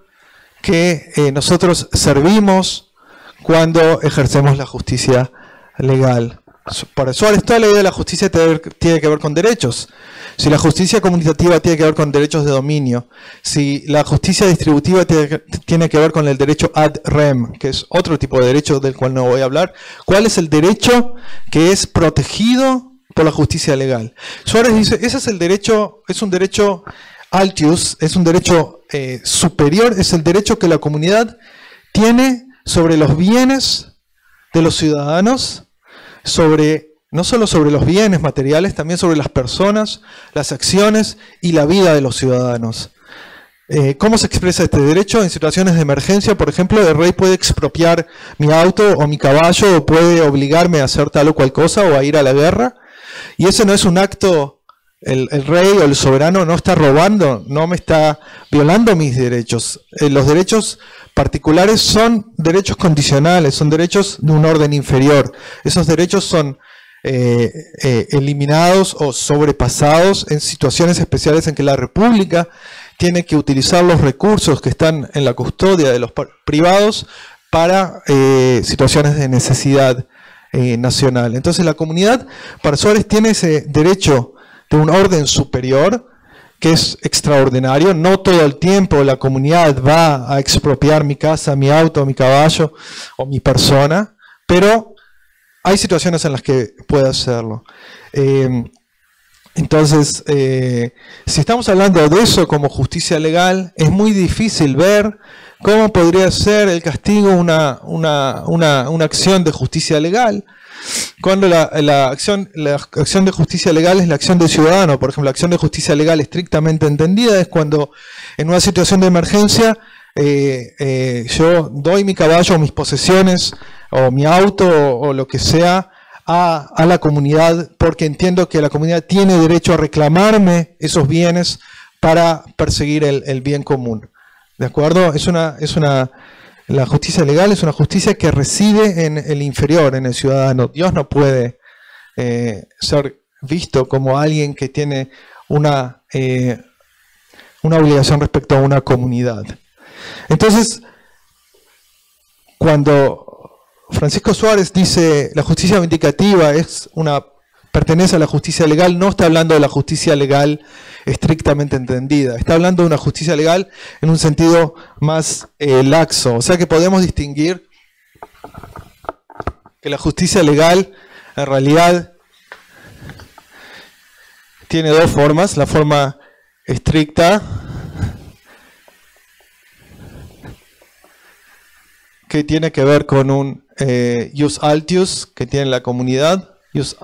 que eh, nosotros servimos cuando ejercemos la justicia legal. Para Suárez, toda la idea de la justicia tiene que ver con derechos. Si la justicia comunitativa tiene que ver con derechos de dominio, si la justicia distributiva tiene que ver con el derecho ad rem, que es otro tipo de derecho del cual no voy a hablar, ¿cuál es el derecho que es protegido por la justicia legal? Suárez dice, ese es el derecho, es un derecho altius, es un derecho eh, superior, es el derecho que la comunidad tiene sobre los bienes de los ciudadanos, sobre no solo sobre los bienes materiales, también sobre las personas, las acciones y la vida de los ciudadanos. Eh, ¿Cómo se expresa este derecho? En situaciones de emergencia, por ejemplo, el rey puede expropiar mi auto o mi caballo, o puede obligarme a hacer tal o cual cosa, o a ir a la guerra. Y ese no es un acto, el, el rey o el soberano no está robando, no me está violando mis derechos. Eh, los derechos particulares son derechos condicionales, son derechos de un orden inferior. Esos derechos son Eh, eh, eliminados o sobrepasados en situaciones especiales en que la República tiene que utilizar los recursos que están en la custodia de los privados para eh, situaciones de necesidad eh, nacional. Entonces la comunidad, para Suárez, tiene ese derecho de un orden superior que es extraordinario. No todo el tiempo la comunidad va a expropiar mi casa, mi auto, mi caballo o mi persona, pero hay situaciones en las que puede hacerlo. Eh, entonces, eh, si estamos hablando de eso como justicia legal, es muy difícil ver cómo podría ser el castigo una, una, una, una acción de justicia legal, cuando la, la, acción, la acción de justicia legal es la acción del ciudadano. Por ejemplo, la acción de justicia legal estrictamente entendida es cuando en una situación de emergencia eh, eh, yo doy mi caballo o mis posesiones o mi auto o, o lo que sea a, a la comunidad, porque entiendo que la comunidad tiene derecho a reclamarme esos bienes para perseguir el, el bien común. ¿De acuerdo? Es una, es una, la justicia legal es una justicia que reside en el inferior, en el ciudadano. Dios no puede eh, ser visto como alguien que tiene una, eh, una obligación respecto a una comunidad. Entonces, cuando Francisco Suárez dice la justicia vindicativa es una, pertenece a la justicia legal, no está hablando de la justicia legal estrictamente entendida, está hablando de una justicia legal en un sentido más eh, laxo. O sea que podemos distinguir que la justicia legal en realidad tiene dos formas: la forma estricta, que tiene que ver con un eh, ius altius que tiene la comunidad. Ius...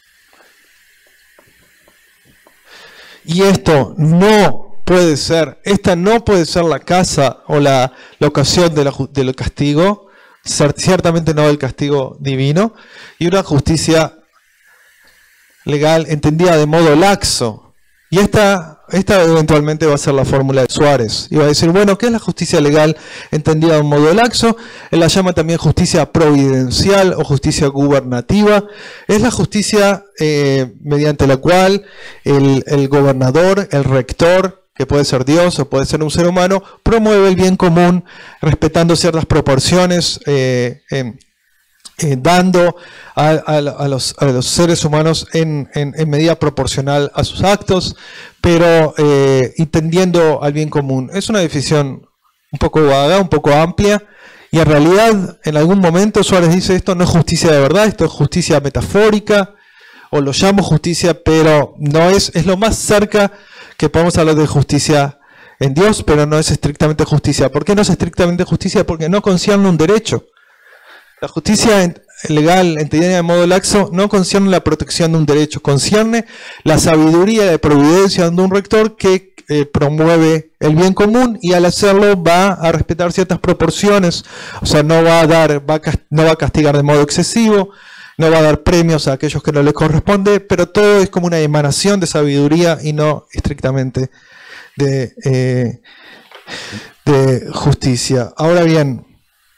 Y esto no puede ser, esta no puede ser la casa o la, la ocasión de la, del castigo, ciertamente no del castigo divino, y una justicia legal entendida de modo laxo. Y esta, esta eventualmente va a ser la fórmula de Suárez. Y va a decir, bueno, ¿qué es la justicia legal entendida de un modo laxo? Él la llama también justicia providencial o justicia gubernativa. Es la justicia eh, mediante la cual el, el gobernador, el rector, que puede ser Dios o puede ser un ser humano, promueve el bien común respetando ciertas proporciones, eh, eh, Eh, dando a, a, a, los, a los seres humanos en, en, en medida proporcional a sus actos, pero eh, y tendiendo al bien común. Es una definición un poco vaga, un poco amplia, y en realidad en algún momento Suárez dice esto no es justicia de verdad, esto es justicia metafórica, o lo llamo justicia, pero no es, es lo más cerca que podemos hablar de justicia en Dios, pero no es estrictamente justicia. ¿Por qué no es estrictamente justicia? Porque no concierne un derecho. La justicia legal, entendida de modo laxo, no concierne la protección de un derecho, concierne la sabiduría de providencia de un rector que eh, promueve el bien común y al hacerlo va a respetar ciertas proporciones, o sea, no va a dar, va a, no va a castigar de modo excesivo, no va a dar premios a aquellos que no les corresponde, pero todo es como una emanación de sabiduría y no estrictamente de, eh, de justicia. Ahora bien,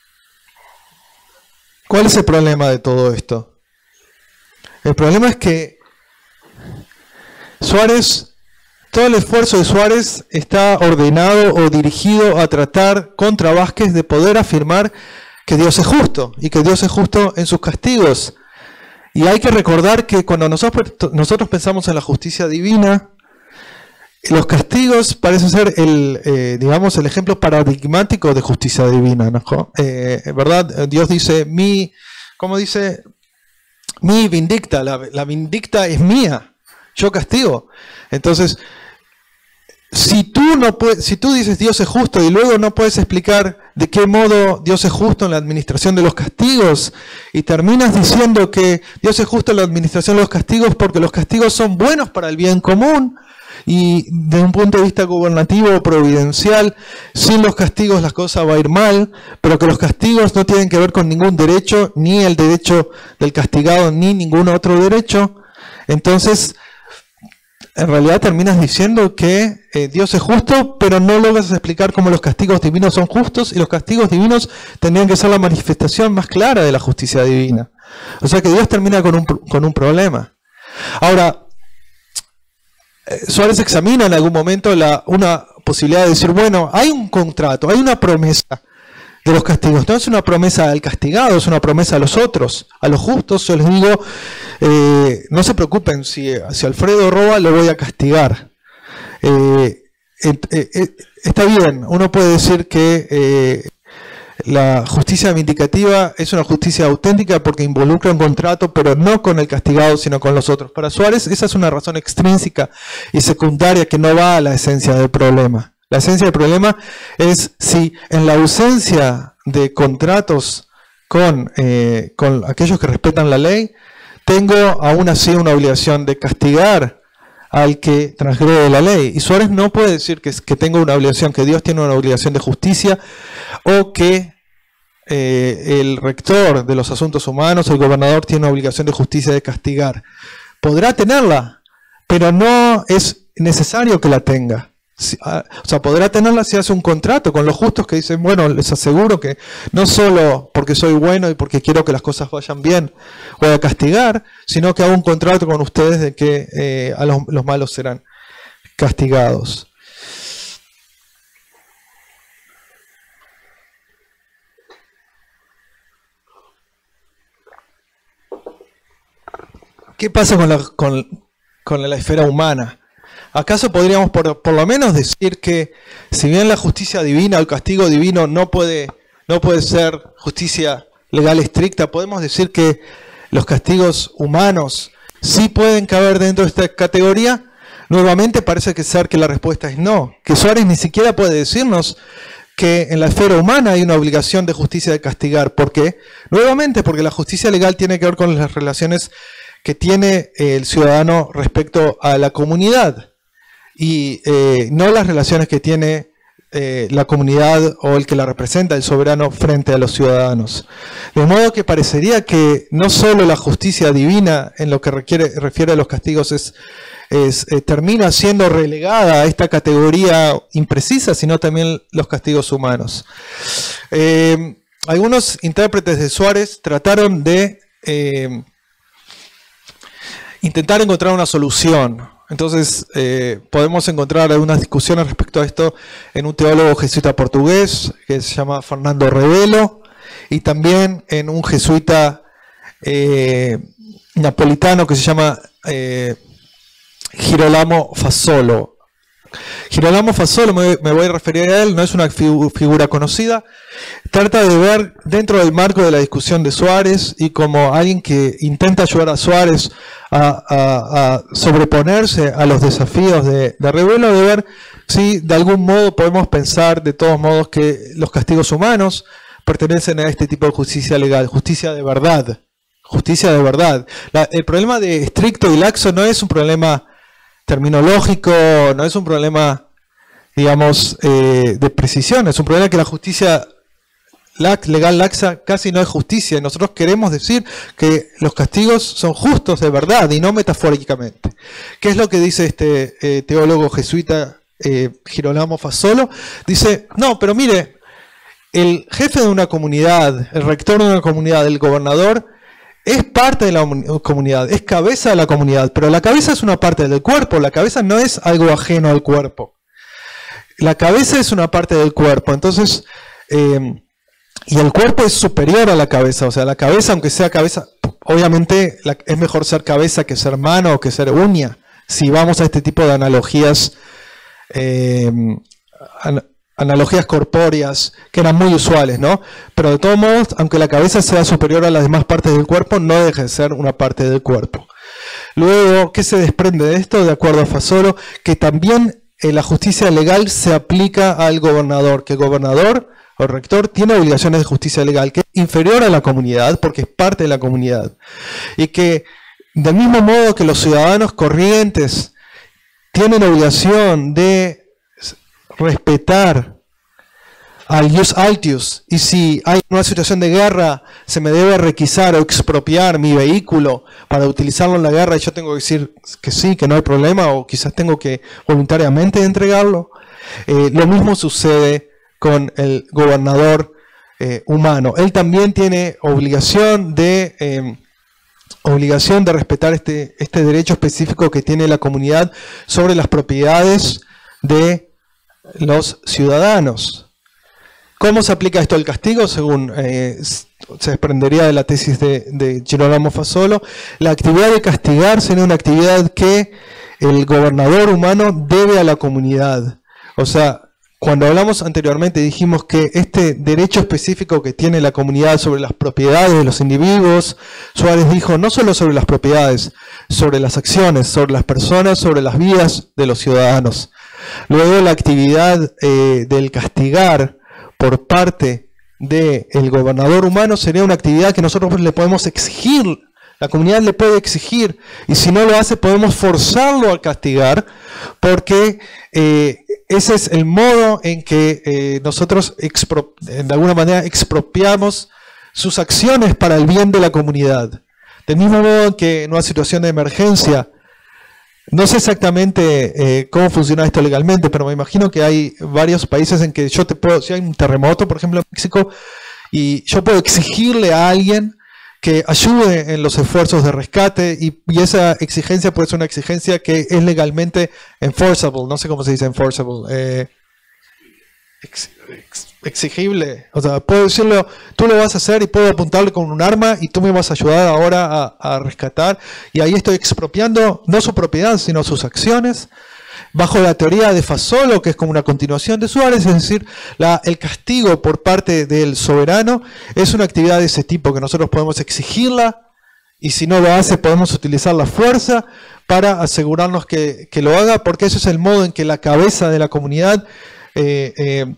¿cuál es el problema de todo esto? El problema es que Suárez, todo el esfuerzo de Suárez está ordenado o dirigido a tratar contra Vázquez de poder afirmar que Dios es justo y que Dios es justo en sus castigos. Y hay que recordar que cuando nosotros, nosotros pensamos en la justicia divina, los castigos parecen ser el, eh, digamos, el ejemplo paradigmático de justicia divina, ¿no? Eh, ¿Verdad? Dios dice, mi, ¿cómo dice? Mi vindicta, la, la vindicta es mía, yo castigo. Entonces, si tú, no puedes, si tú dices Dios es justo y luego no puedes explicar de qué modo Dios es justo en la administración de los castigos y terminas diciendo que Dios es justo en la administración de los castigos porque los castigos son buenos para el bien común, y desde un punto de vista gubernativo o providencial, sin los castigos las cosas va a ir mal, pero que los castigos no tienen que ver con ningún derecho, ni el derecho del castigado, ni ningún otro derecho, entonces en realidad terminas diciendo que eh, Dios es justo, pero no logras explicar cómo los castigos divinos son justos, y los castigos divinos tendrían que ser la manifestación más clara de la justicia divina. O sea que Dios termina con un, con un problema. Ahora, Suárez examina en algún momento la, una posibilidad de decir, bueno, hay un contrato, hay una promesa de los castigos. No es una promesa al castigado, es una promesa a los otros, a los justos. Yo les digo, eh, no se preocupen, si, si Alfredo roba, lo voy a castigar. Eh, eh, eh, está bien, uno puede decir que eh, la justicia vindicativa es una justicia auténtica porque involucra un contrato, pero no con el castigado, sino con los otros. Para Suárez, esa es una razón extrínseca y secundaria que no va a la esencia del problema. La esencia del problema es si en la ausencia de contratos con, eh, con aquellos que respetan la ley, tengo aún así una obligación de castigar al que transgrede la ley. Y Suárez no puede decir que, que tengo una obligación, que Dios tiene una obligación de justicia, o que eh, el rector de los asuntos humanos, el gobernador, tiene una obligación de justicia de castigar. Podrá tenerla, pero no es necesario que la tenga. O sea, podrá tenerla si hace un contrato con los justos que dicen, bueno, les aseguro que no solo porque soy bueno y porque quiero que las cosas vayan bien voy a castigar, sino que hago un contrato con ustedes de que eh, a los, los malos serán castigados. ¿Qué pasa con la, con, con la esfera humana? ¿Acaso podríamos por, por lo menos decir que si bien la justicia divina o el castigo divino no puede, no puede ser justicia legal estricta, podemos decir que los castigos humanos sí pueden caber dentro de esta categoría? Nuevamente parece que ser que la respuesta es no, que Suárez ni siquiera puede decirnos que en la esfera humana hay una obligación de justicia de castigar. ¿Por qué? Nuevamente porque la justicia legal tiene que ver con las relaciones que tiene el ciudadano respecto a la comunidad, y eh, no las relaciones que tiene eh, la comunidad o el que la representa, el soberano, frente a los ciudadanos. De modo que parecería que no solo la justicia divina en lo que requiere, refiere a los castigos es, es, eh, termina siendo relegada a esta categoría imprecisa, sino también los castigos humanos. Eh, algunos intérpretes de Suárez trataron de eh, intentar encontrar una solución. Entonces, eh, podemos encontrar algunas discusiones respecto a esto en un teólogo jesuita portugués que se llama Fernando Rebelo, y también en un jesuita eh, napolitano que se llama eh, Girolamo Fasolo. Girolamo Fasolo, me, me voy a referir a él, no es una figu figura conocida, trata de ver dentro del marco de la discusión de Suárez y como alguien que intenta ayudar a Suárez a, a, a sobreponerse a los desafíos de, de Revuelo, de ver si de algún modo podemos pensar de todos modos que los castigos humanos pertenecen a este tipo de justicia legal, justicia de verdad, justicia de verdad. La, el problema de estricto y laxo no es un problema terminológico, no es un problema, digamos, eh, de precisión, es un problema que la justicia legal laxa casi no es justicia. Nosotros queremos decir que los castigos son justos de verdad y no metafóricamente. ¿Qué es lo que dice este eh, teólogo jesuita eh, Girolamo Fasolo? Dice, no, pero mire, el jefe de una comunidad, el rector de una comunidad, el gobernador, es parte de la comunidad, es cabeza de la comunidad, pero la cabeza es una parte del cuerpo, la cabeza no es algo ajeno al cuerpo. La cabeza es una parte del cuerpo, entonces, eh, y el cuerpo es superior a la cabeza, o sea, la cabeza, aunque sea cabeza, obviamente la, es mejor ser cabeza que ser mano o que ser uña, si vamos a este tipo de analogías, eh, an analogías corpóreas que eran muy usuales, ¿no? Pero de todos modos, aunque la cabeza sea superior a las demás partes del cuerpo, no deja de ser una parte del cuerpo. Luego, ¿qué se desprende de esto? De acuerdo a Fasolo, que también eh, la justicia legal se aplica al gobernador, que el gobernador o el rector tiene obligaciones de justicia legal, que es inferior a la comunidad, porque es parte de la comunidad. Y que, del mismo modo que los ciudadanos corrientes tienen obligación de respetar al ius altius, y si hay una situación de guerra, se me debe requisar o expropiar mi vehículo para utilizarlo en la guerra, y yo tengo que decir que sí, que no hay problema, o quizás tengo que voluntariamente entregarlo. Eh, lo mismo sucede con el gobernador eh, humano. Él también tiene obligación de, eh, obligación de respetar este, este derecho específico que tiene la comunidad sobre las propiedades de los ciudadanos. ¿Cómo se aplica esto al castigo? Según eh, se desprendería de la tesis de, de Girolamo Fasolo, la actividad de castigar sería una actividad que el gobernador humano debe a la comunidad. O sea, cuando hablamos anteriormente dijimos que este derecho específico que tiene la comunidad sobre las propiedades de los individuos, Suárez dijo no solo sobre las propiedades, sobre las acciones, sobre las personas, sobre las vidas de los ciudadanos. Luego la actividad eh, del castigar por parte del gobernador humano sería una actividad que nosotros le podemos exigir, la comunidad le puede exigir, y si no lo hace podemos forzarlo a castigar, porque eh, ese es el modo en que eh, nosotros de alguna manera expropiamos sus acciones para el bien de la comunidad. Del mismo modo que en una situación de emergencia, no sé exactamente eh, cómo funciona esto legalmente, pero me imagino que hay varios países en que yo te puedo, si hay un terremoto, por ejemplo en México, y yo puedo exigirle a alguien que ayude en los esfuerzos de rescate, y, y esa exigencia puede ser una exigencia que es legalmente enforceable, no sé cómo se dice enforceable, eh, ex, ex, exigible, o sea, puedo decirle, tú lo vas a hacer y puedo apuntarle con un arma y tú me vas a ayudar ahora a, a rescatar, y ahí estoy expropiando no su propiedad sino sus acciones, bajo la teoría de Fasolo, que es como una continuación de Suárez, es decir, la, el castigo por parte del soberano es una actividad de ese tipo que nosotros podemos exigirla, y si no lo hace podemos utilizar la fuerza para asegurarnos que, que lo haga, porque ese es el modo en que la cabeza de la comunidad eh, eh,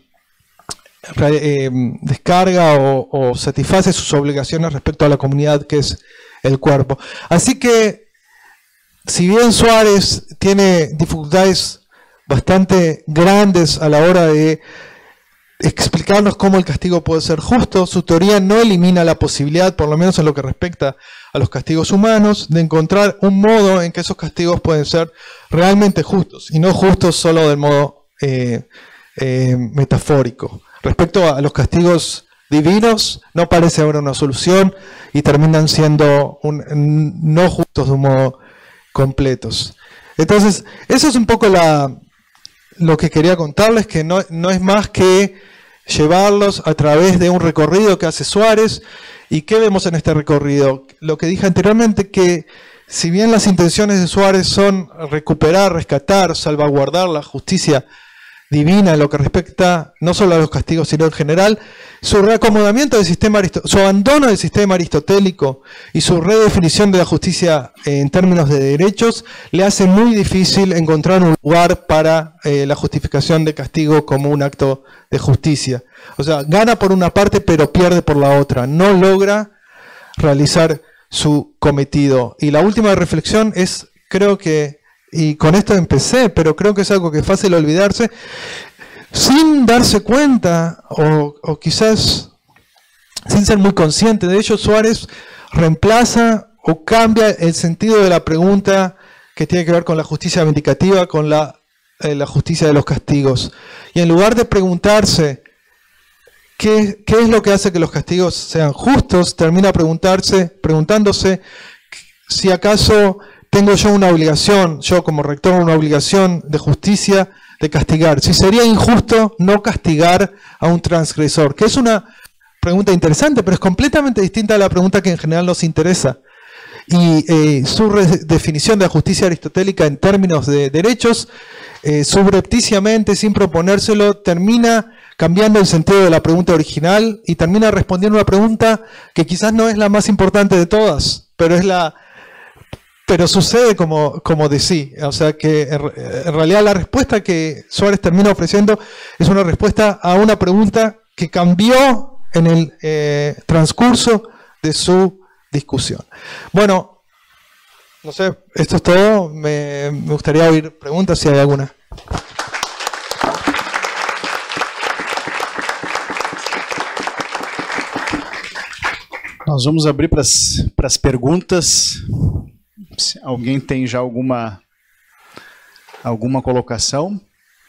eh, descarga o, o satisface sus obligaciones respecto a la comunidad que es el cuerpo. Así que, si bien Suárez tiene dificultades bastante grandes a la hora de explicarnos cómo el castigo puede ser justo, su teoría no elimina la posibilidad, por lo menos en lo que respecta a los castigos humanos, de encontrar un modo en que esos castigos pueden ser realmente justos, y no justos solo del modo eh, eh, metafórico. Respecto a los castigos divinos, no parece haber una solución y terminan siendo un, no justos de un modo completos. Entonces, eso es un poco la, lo que quería contarles, que no, no es más que llevarlos a través de un recorrido que hace Suárez. ¿Y qué vemos en este recorrido? Lo que dije anteriormente, que si bien las intenciones de Suárez son recuperar, rescatar, salvaguardar la justicia divina en lo que respecta no solo a los castigos, sino en general, su reacomodamiento del sistema, su abandono del sistema aristotélico y su redefinición de la justicia en términos de derechos le hace muy difícil encontrar un lugar para eh, la justificación de castigo como un acto de justicia. O sea, gana por una parte pero pierde por la otra, no logra realizar su cometido. Y la última reflexión es, creo que, y con esto empecé, pero creo que es algo que es fácil olvidarse, sin darse cuenta, o, o quizás sin ser muy consciente de ello, Suárez reemplaza o cambia el sentido de la pregunta que tiene que ver con la justicia vindicativa, con la, eh, la justicia de los castigos. Y en lugar de preguntarse qué, qué es lo que hace que los castigos sean justos, termina preguntarse, preguntándose si acaso tengo yo una obligación, yo como rector, una obligación de justicia de castigar. Si sería injusto no castigar a un transgresor, que es una pregunta interesante, pero es completamente distinta a la pregunta que en general nos interesa. Y eh, su redefinición de la justicia aristotélica en términos de derechos, eh, subrepticiamente, sin proponérselo, termina cambiando el sentido de la pregunta original y termina respondiendo una pregunta que quizás no es la más importante de todas, pero es la... Pero sucede como, como de sí, o sea que en, en realidad la respuesta que Suárez termina ofreciendo es una respuesta a una pregunta que cambió en el eh, transcurso de su discusión. Bueno, no sé, esto es todo, me, me gustaría oír preguntas si hay alguna. Nós vamos abrir para as perguntas. Se alguém tem já alguma, alguma colocação.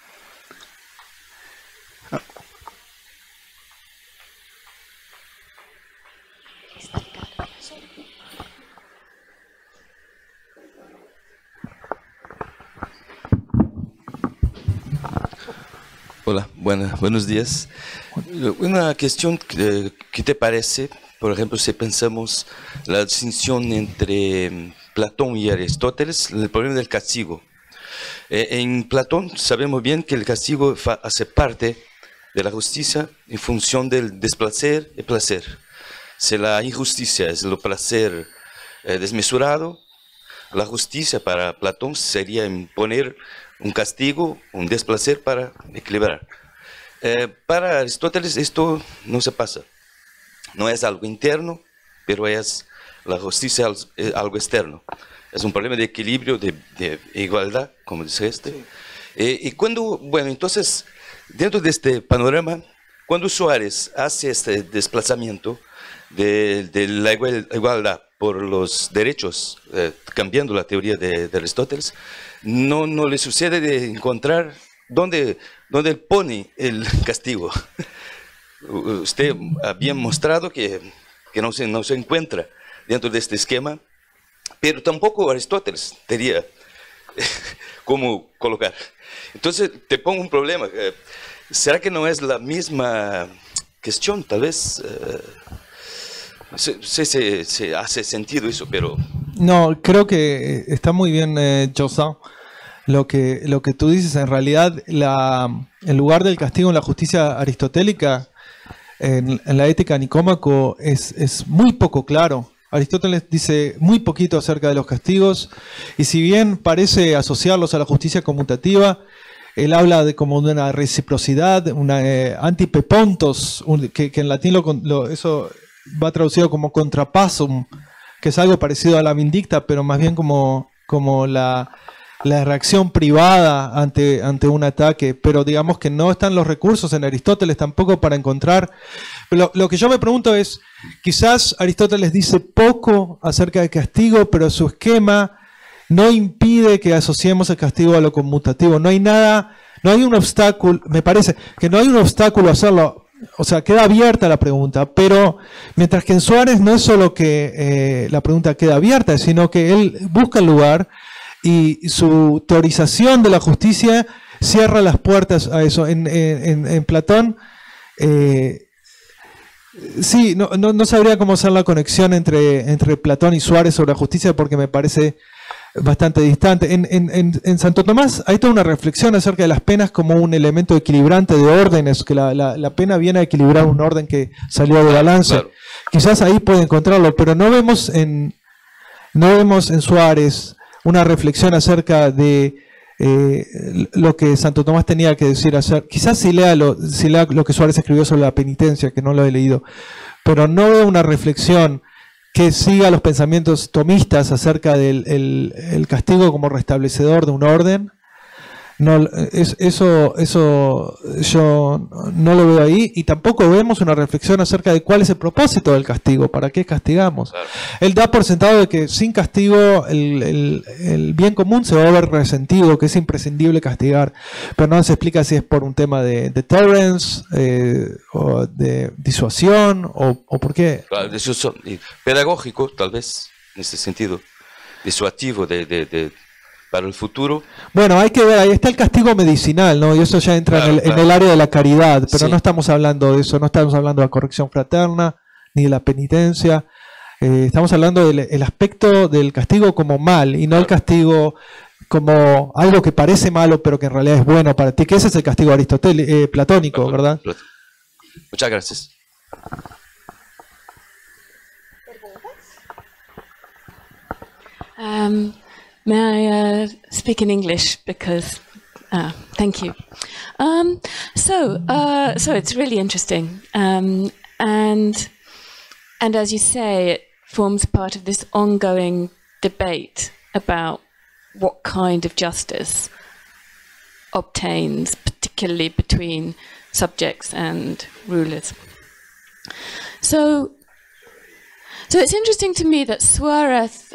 Hola, buena, buenos días. Una cuestión que, que te parece, por ejemplo, si pensamos la distinción entre Platón y Aristóteles, el problema del castigo. Eh, en Platón sabemos bien que el castigo hace parte de la justicia en función del desplacer y placer. Si la injusticia es el placer eh, desmesurado, la justicia para Platón sería imponer un castigo, un desplacer para equilibrar. Eh, para Aristóteles esto no se pasa. No es algo interno, pero es la justicia es algo externo. Es un problema de equilibrio, de, de igualdad, como dice este. Sí. Eh, y cuando, bueno, entonces, dentro de este panorama, cuando Suárez hace este desplazamiento de, de la igualdad por los derechos, eh, cambiando la teoría de, de Aristóteles, no, no le sucede de encontrar dónde, dónde pone el castigo. Usted había mostrado que, que no, se, no se encuentra dentro de este esquema, pero tampoco Aristóteles tenía cómo colocar. Entonces te pongo un problema. ¿Será que no es la misma cuestión? Tal vez se, se, se hace sentido eso, pero... No, creo que está muy bien, eh, Josa. Lo que, lo que tú dices, en realidad, la, el lugar del castigo en la justicia aristotélica, en, en la ética Nicómaco, es, es muy poco claro. Aristóteles dice muy poquito acerca de los castigos, y si bien parece asociarlos a la justicia conmutativa, él habla de como de una reciprocidad, una eh, antipepontos, un, que, que en latín lo, lo, eso va traducido como contrapasum, que es algo parecido a la vindicta, pero más bien como, como la, la reacción privada ante, ante un ataque, pero digamos que no están los recursos en Aristóteles tampoco para encontrar. Lo, lo que yo me pregunto es, quizás Aristóteles dice poco acerca del castigo, pero su esquema no impide que asociemos el castigo a lo conmutativo. No hay nada, no hay un obstáculo, me parece que no hay un obstáculo a hacerlo. O sea, queda abierta la pregunta, pero mientras que en Suárez no es solo que eh, la pregunta queda abierta, sino que él busca el lugar y su teorización de la justicia cierra las puertas a eso. En, en, en Platón, eh, sí, no, no, no sabría cómo hacer la conexión entre, entre Platón y Suárez sobre la justicia porque me parece bastante distante. En, en, en, en Santo Tomás hay toda una reflexión acerca de las penas como un elemento equilibrante de órdenes, que la, la, la pena viene a equilibrar un orden que salió de balance. Claro. Quizás ahí puede encontrarlo, pero no vemos en, no vemos en Suárez una reflexión acerca de eh, lo que Santo Tomás tenía que decir hacer. Quizás si lea, lo, si lea lo que Suárez escribió sobre la penitencia, que no lo he leído, pero no veo una reflexión que siga los pensamientos tomistas acerca del el, el castigo como restablecedor de un orden. No, es, eso, eso yo no lo veo ahí, y tampoco vemos una reflexión acerca de cuál es el propósito del castigo, para qué castigamos. Claro. Él da por sentado de que sin castigo el, el, el bien común se va a ver resentido, que es imprescindible castigar, pero no se explica si es por un tema de deterrence, eh, o de disuasión, o, o por qué. Claro, disuasión, pedagógico tal vez, en ese sentido, disuasivo de... de, de... para el futuro. Bueno, hay que ver, ahí está el castigo medicinal, ¿no? Y eso ya entra claro, en, el, claro. en el área de la caridad, pero sí. no estamos hablando de eso, no estamos hablando de la corrección fraterna, ni de la penitencia. Eh, estamos hablando del el aspecto del castigo como mal, y no claro. el castigo como algo que parece malo, pero que en realidad es bueno para ti, que ese es el castigo aristotélico, eh, platónico, Platón, ¿verdad? Platón. Muchas gracias. Um, May I uh, speak in English because, uh, thank you. Um, so, uh, so it's really interesting, um, and and as you say, it forms part of this ongoing debate about what kind of justice obtains, particularly between subjects and rulers. So, so it's interesting to me that Suarez.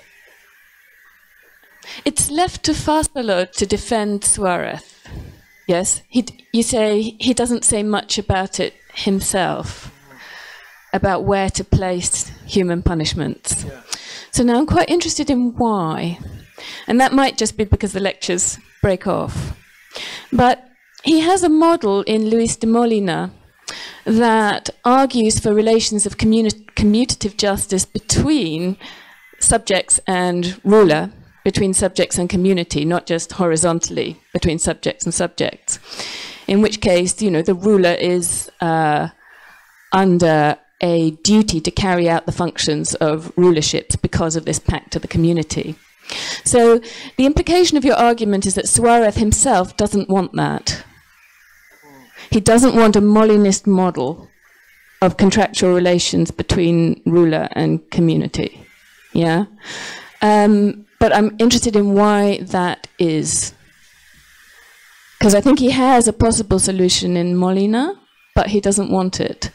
It's left to Fasolot to defend Suarez. Yes, he, you say he doesn't say much about it himself, about where to place human punishments. Yeah. So now I'm quite interested in why. And that might just be because the lectures break off. But he has a model in Luis de Molina that argues for relations of communi- commutative justice between subjects and ruler, between subjects and community, not just horizontally between subjects and subjects. In which case, you know, the ruler is uh, under a duty to carry out the functions of rulerships because of this pact to the community. So the implication of your argument is that Suarez himself doesn't want that. He doesn't want a Molinist model of contractual relations between ruler and community. Yeah? Um, But I'm interested in why that is. Because I think he has a possible solution in Molina, but he doesn't want it.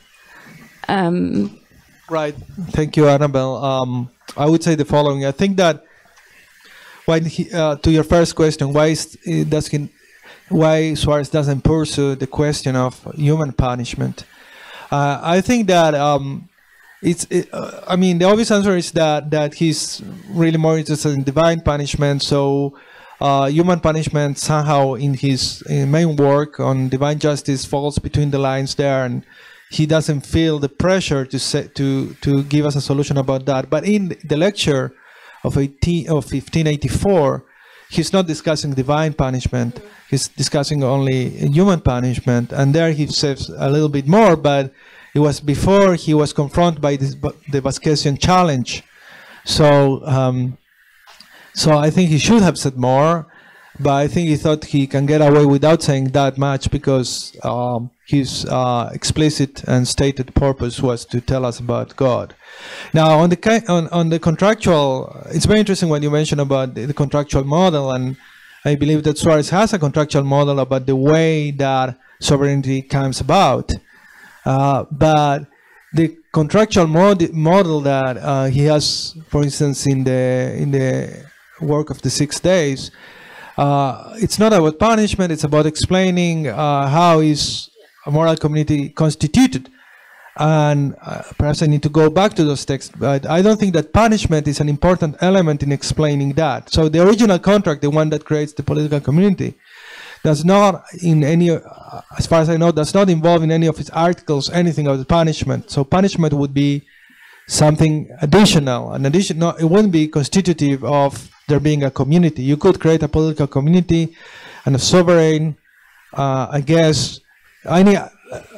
Um, right. Thank you, Annabelle. Um, I would say the following. I think that when he, uh, to your first question, why is, does he, why Suarez doesn't pursue the question of human punishment? Uh, I think that. Um, It's, it, uh, I mean, the obvious answer is that, that he's really more interested in divine punishment, so uh, human punishment somehow in his in main work on divine justice falls between the lines there, and he doesn't feel the pressure to say, to, to give us a solution about that. But in the lecture of, eighteen, of fifteen eighty-four, he's not discussing divine punishment, he's discussing only human punishment, and there he says a little bit more, but it was before he was confronted by this, the Vasquezian challenge. So, um, so I think he should have said more, but I think he thought he can get away without saying that much because um, his uh, explicit and stated purpose was to tell us about God. Now, on the on, on the contractual, it's very interesting when you mention about the, the contractual model, and I believe that Suarez has a contractual model about the way that sovereignty comes about. Uh, but the contractual mod model that uh, he has, for instance, in the in the work of the six days, uh, it's not about punishment. It's about explaining uh, how is a moral community constituted. And uh, perhaps I need to go back to those texts, but I don't think that punishment is an important element in explaining that. So the original contract, the one that creates the political community, does not in any, uh, as far as I know, does not involve in any of its articles anything of the punishment. So punishment would be something additional, an additional. It wouldn't be constitutive of there being a community. You could create a political community and a sovereign, uh, I guess. Any, uh,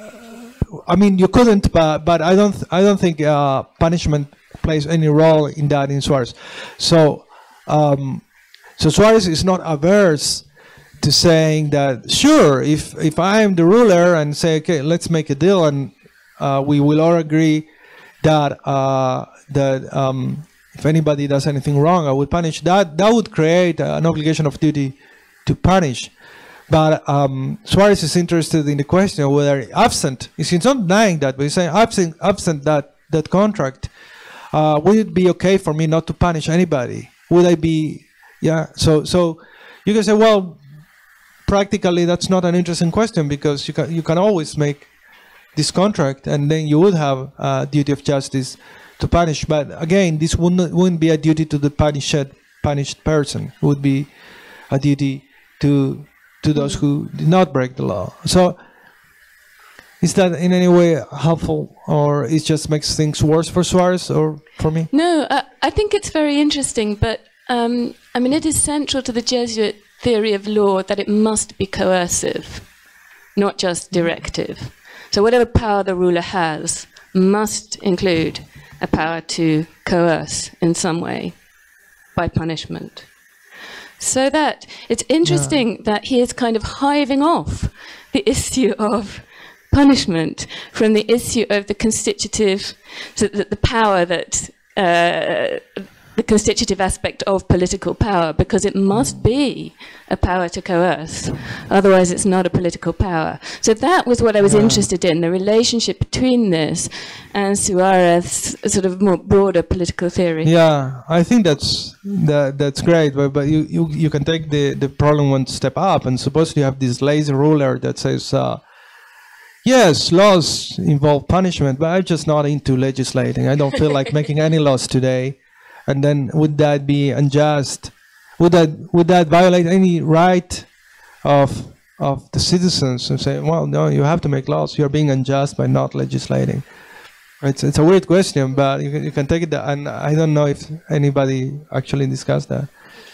I mean, you couldn't, but but I don't I don't think uh, punishment plays any role in that in Suarez. So um, so Suarez is not averse to saying that, sure, if if I am the ruler and say, okay, let's make a deal and uh, we will all agree that uh, that um, if anybody does anything wrong, I will punish. That that would create an obligation of duty to punish. But um, Suarez is interested in the question of whether absent, he's not denying that, but he's saying absent, absent that, that contract, uh, would it be okay for me not to punish anybody? Would I be, yeah, so so you can say, well, practically that's not an interesting question because you can, you can always make this contract and then you would have a duty of justice to punish. But again, this wouldn't, wouldn't be a duty to the punished, punished person. It would be a duty to to those who did not break the law. So is that in any way helpful, or it just makes things worse for Suarez or for me? No, uh, I think it's very interesting, but um, I mean, it is central to the Jesuit theory of law that it must be coercive, not just directive. So whatever power the ruler has must include a power to coerce in some way by punishment. So that it's interesting yeah. that he is kind of hiving off the issue of punishment from the issue of the constitutive, so the, the power that, uh, the constitutive aspect of political power, because it must be a power to coerce, otherwise it's not a political power. So that was what I was yeah. interested in, the relationship between this and Suarez's sort of more broader political theory. Yeah, I think that's that, that's great, but, but you, you, you can take the, the problem one step up, and suppose you have this lazy ruler that says, uh, yes, laws involve punishment, but I'm just not into legislating. I don't feel like making any laws today. And then would that be unjust? Would that would that violate any right of of the citizens and say, well, no, you have to make laws. You're being unjust by not legislating. It's it's a weird question, but you can, you can take it. And I don't know if anybody actually discussed that.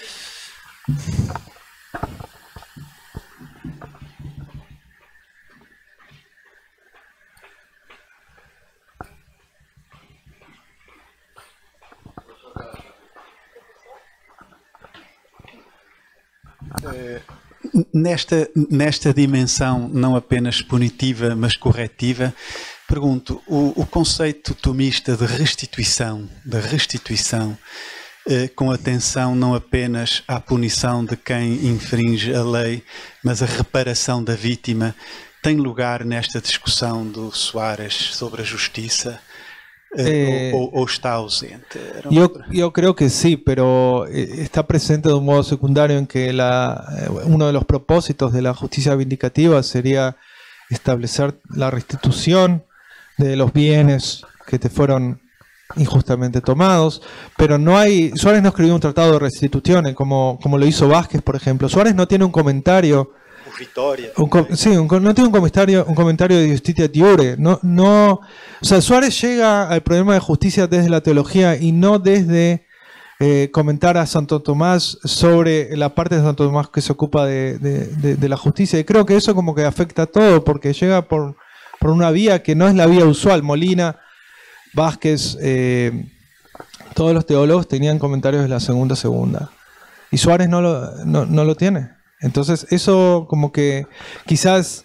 Nesta, nesta dimensão não apenas punitiva, mas corretiva, pergunto, o, o conceito tomista de restituição, da restituição, eh, com atenção não apenas à punição de quem infringe a lei, mas a reparação da vítima, tem lugar nesta discussão do Suarez sobre a justiça? Eh, o, o, o está ausente. Yo, yo creo que sí, pero está presente de un modo secundario en que la, uno de los propósitos de la justicia vindicativa sería establecer la restitución de los bienes que te fueron injustamente tomados, pero no hay, Suarez no escribió un tratado de restitución como, como lo hizo Vázquez, por ejemplo. Suarez no tiene un comentario Un com sí, un, no tiene un comentario, un comentario de justicia diure. No, no, o sea, Suarez llega al problema de justicia desde la teología y no desde eh, comentar a Santo Tomás sobre la parte de Santo Tomás que se ocupa de, de, de, de la justicia. Y creo que eso como que afecta a todo, porque llega por, por una vía que no es la vía usual. Molina, Vázquez, eh, todos los teólogos tenían comentarios de la segunda segunda. Y Suarez no lo, no, no lo tiene. Entonces eso como que quizás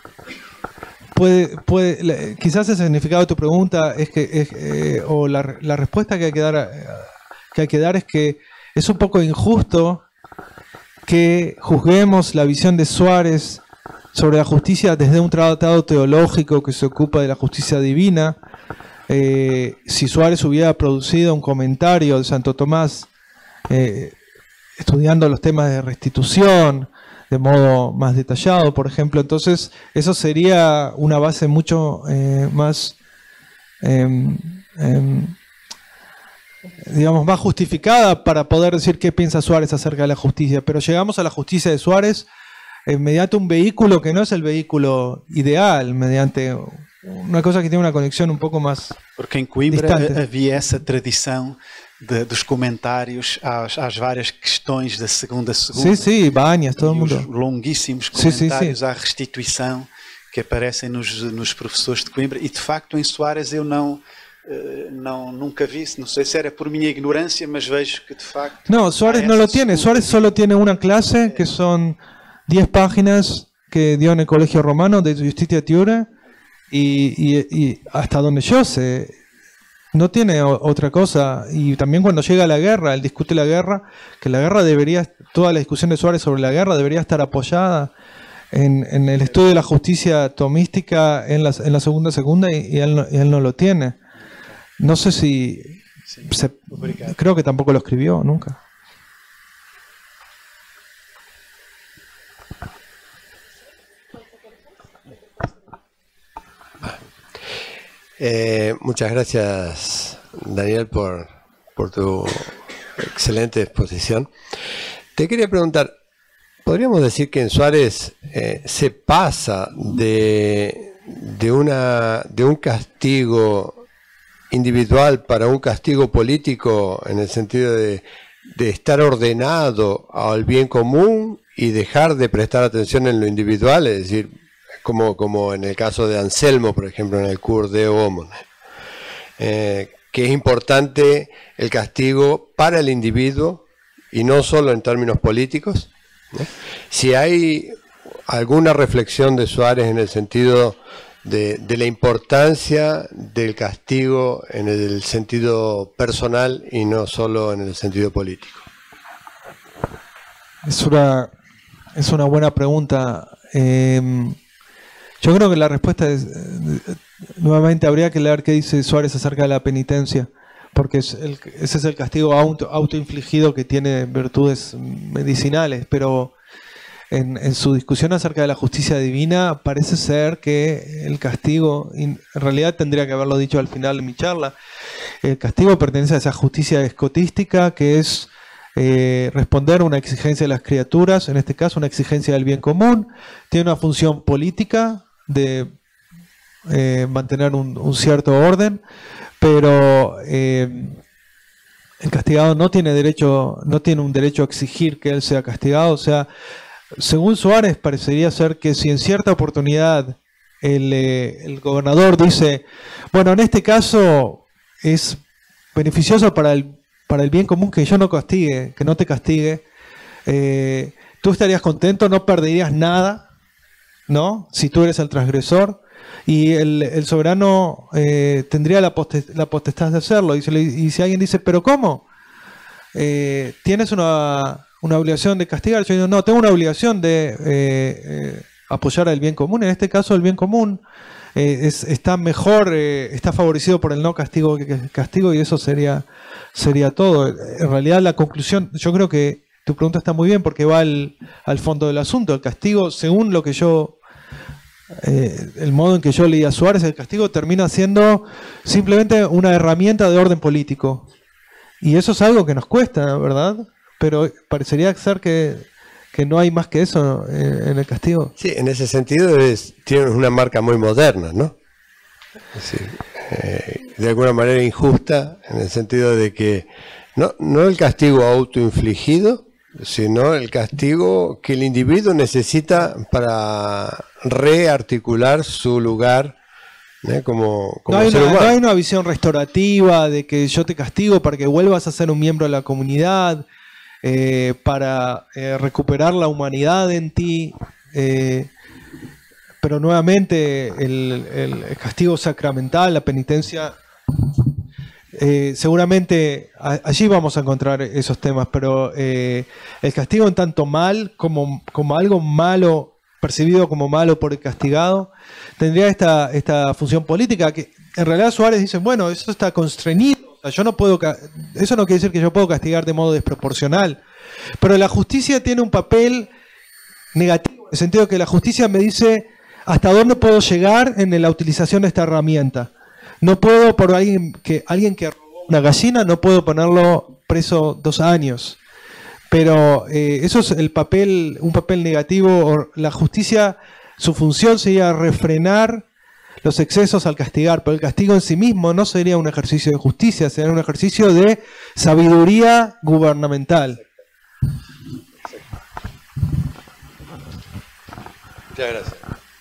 puede, puede quizás el significado de tu pregunta es que es, eh, o la, la respuesta que hay que dar que hay que dar es que es un poco injusto que juzguemos la visión de Suarez sobre la justicia desde un tratado teológico que se ocupa de la justicia divina. Eh, si Suarez hubiera producido un comentario de Santo Tomás eh, estudiando los temas de restitución de modo más detallado, por ejemplo, entonces eso sería una base mucho eh, más, eh, eh, digamos, más justificada para poder decir qué piensa Suarez acerca de la justicia. Pero llegamos a la justicia de Suarez eh, mediante un vehículo que no es el vehículo ideal, mediante uma coisa que tem uma conexão um pouco mais Porque em Coimbra distante. havia essa tradição de, dos comentários às, às várias questões da segunda a segunda. Sim, sim, Banhas, todo e mundo. os longíssimos Sim, sim, comentários sim. à restituição que aparecem nos, nos professores de Coimbra. E de facto em Soares eu não, eh, não nunca vi, não sei se era por minha ignorância, mas vejo que de facto... No, Suárez há no essa lo tiene. segunda Suárez solo tiene una clase que son diez páginas que dio en el Colegio Romano de Justitia Tiura y, y, y hasta donde yo sé, no tiene o- otra cosa. Y también cuando llega la guerra, él discute la guerra, que la guerra debería, toda la discusión de Suárez sobre la guerra debería estar apoyada en, en el estudio de la justicia tomística en la, en la segunda segunda y, y él no, y él no lo tiene. No sé si... se- creo que tampoco lo escribió nunca. Eh, muchas gracias, Daniel, por, por tu excelente exposición. Te quería preguntar, ¿podríamos decir que en Suárez eh, se pasa de, de, una, de un castigo individual para un castigo político en el sentido de, de estar ordenado al bien común y dejar de prestar atención en lo individual? Es decir, como, como en el caso de Anselmo, por ejemplo, en el Cur Deo Homine, eh, que es importante el castigo para el individuo y no solo en términos políticos, ¿no? Si hay alguna reflexión de Suárez en el sentido de, de la importancia del castigo en el sentido personal y no solo en el sentido político. Es una, es una buena pregunta. Eh, yo creo que la respuesta es, eh, nuevamente habría que leer qué dice Suárez acerca de la penitencia, porque es el- ese es el castigo auto, autoinfligido que tiene virtudes medicinales, pero en, en su discusión acerca de la justicia divina parece ser que el castigo, en realidad tendría que haberlo dicho al final de mi charla, el castigo pertenece a esa justicia escotística que es eh, responder a una exigencia de las criaturas, en este caso una exigencia del bien común, tiene una función política de eh, mantener un, un cierto orden, pero eh, el castigado no tiene derecho, no tiene un derecho a exigir que él sea castigado. O sea, según Suárez parecería ser que si en cierta oportunidad el, eh, el gobernador dice, bueno, en este caso es beneficioso para el, para el bien común que yo no castigue, que no te castigue, eh, tú estarías contento, no perderías nada, ¿no? Si tú eres el transgresor, y el, el soberano eh, tendría la, poste- la potestad de hacerlo. Y, se le- y si alguien dice, ¿pero cómo? Eh, ¿Tienes una, una obligación de castigar? Yo digo, no, tengo una obligación de eh, eh, apoyar el bien común. En este caso, el bien común eh, es, está mejor, eh, está favorecido por el no castigo que que castigo, y eso sería, sería todo. En realidad, la conclusión, yo creo que tu pregunta está muy bien porque va al, al fondo del asunto. El castigo, según lo que yo Eh, el modo en que yo leí a Suárez, el castigo termina siendo simplemente una herramienta de orden político. Y eso es algo que nos cuesta, ¿verdad? Pero parecería ser que, que no hay más que eso eh, en el castigo. Sí, en ese sentido es, tiene una marca muy moderna, ¿no? Es decir, eh, de alguna manera injusta, en el sentido de que no, no el castigo autoinfligido, sino el castigo que el individuo necesita para rearticular su lugar, ¿eh? como, como No hay, ser una, humano. no hay una visión restaurativa de que yo te castigo para que vuelvas a ser un miembro de la comunidad, eh, para eh, recuperar la humanidad en ti. eh, pero nuevamente el, el- el castigo sacramental, la penitencia, eh, seguramente a- allí vamos a encontrar esos temas, pero eh, el castigo en tanto mal, como, como algo malo, percibido como malo por el castigado, tendría esta, esta función política que en realidad Suárez dice, bueno, eso está constreñido, o sea, yo no puedo, ca- eso no quiere decir que yo puedo castigar de modo desproporcional, pero la justicia tiene un papel negativo, en el sentido que la justicia me dice hasta dónde puedo llegar en la utilización de esta herramienta. No puedo, por alguien que, alguien que robó una gallina, no puedo ponerlo preso dos años. pero eh, eso es el papel, un papel negativo. O la justicia, su función sería refrenar los excesos al castigar, pero el castigo en sí mismo no sería un ejercicio de justicia, sería un ejercicio de sabiduría gubernamental. Muchas gracias.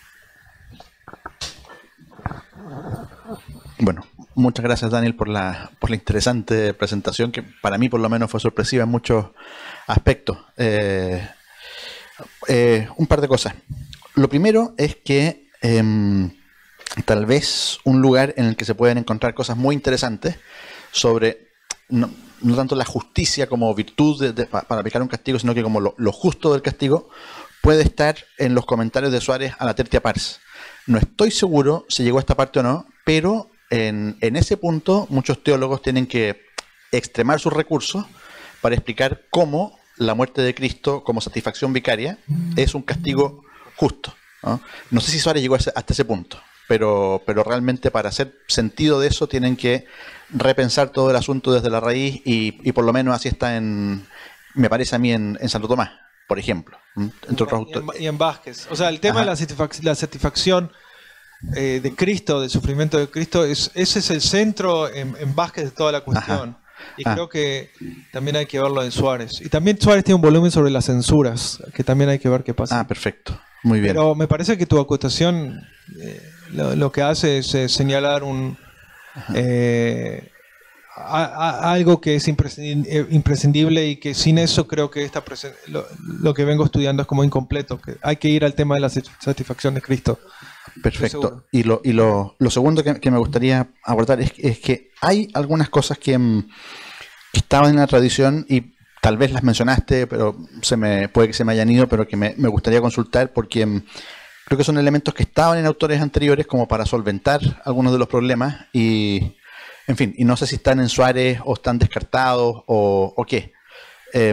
Bueno, muchas gracias, Daniel, por la, por la interesante presentación, que para mí por lo menos fue sorpresiva en muchos aspectos. Eh, eh, un par de cosas. Lo primero es que eh, tal vez un lugar en el que se pueden encontrar cosas muy interesantes sobre, no, no tanto la justicia como virtud de, de, para aplicar un castigo, sino que como lo, lo justo del castigo, puede estar en los comentarios de Suárez a la Tertia Pars. No estoy seguro si llegó a esta parte o no, pero en, en ese punto muchos teólogos tienen que extremar sus recursos para explicar cómo la muerte de Cristo como satisfacción vicaria es un castigo justo, ¿no? No sé si Suárez llegó hasta ese punto, pero, pero realmente para hacer sentido de eso tienen que repensar todo el asunto desde la raíz y, y por lo menos así está en, me parece a mí, en, en Santo Tomás, por ejemplo, entre otros autores. Y en, y en Vázquez. O sea, el tema Ajá. de la, satisfac la satisfacción eh, de Cristo, del sufrimiento de Cristo, es, ese es el centro en, en Vázquez de toda la cuestión. Ajá. Y ah. creo que también hay que verlo en Suárez. Y también Suárez tiene un volumen sobre las censuras, que también hay que ver qué pasa. Ah, perfecto. Muy bien. Pero me parece que tu acotación eh, lo, lo que hace es eh, señalar un... Eh, A, a, algo que es imprescindible y que sin eso creo que esta lo, lo que vengo estudiando es como incompleto, que hay que ir al tema de la satisfacción de Cristo. Perfecto. Y lo, y lo, lo segundo que, que me gustaría abordar es, es que hay algunas cosas que, que estaban en la tradición y tal vez las mencionaste, pero se me puede que se me hayan ido, pero que me, me gustaría consultar porque creo que son elementos que estaban en autores anteriores como para solventar algunos de los problemas y... En fin, y no sé si están en Suárez o están descartados o, o qué. Eh,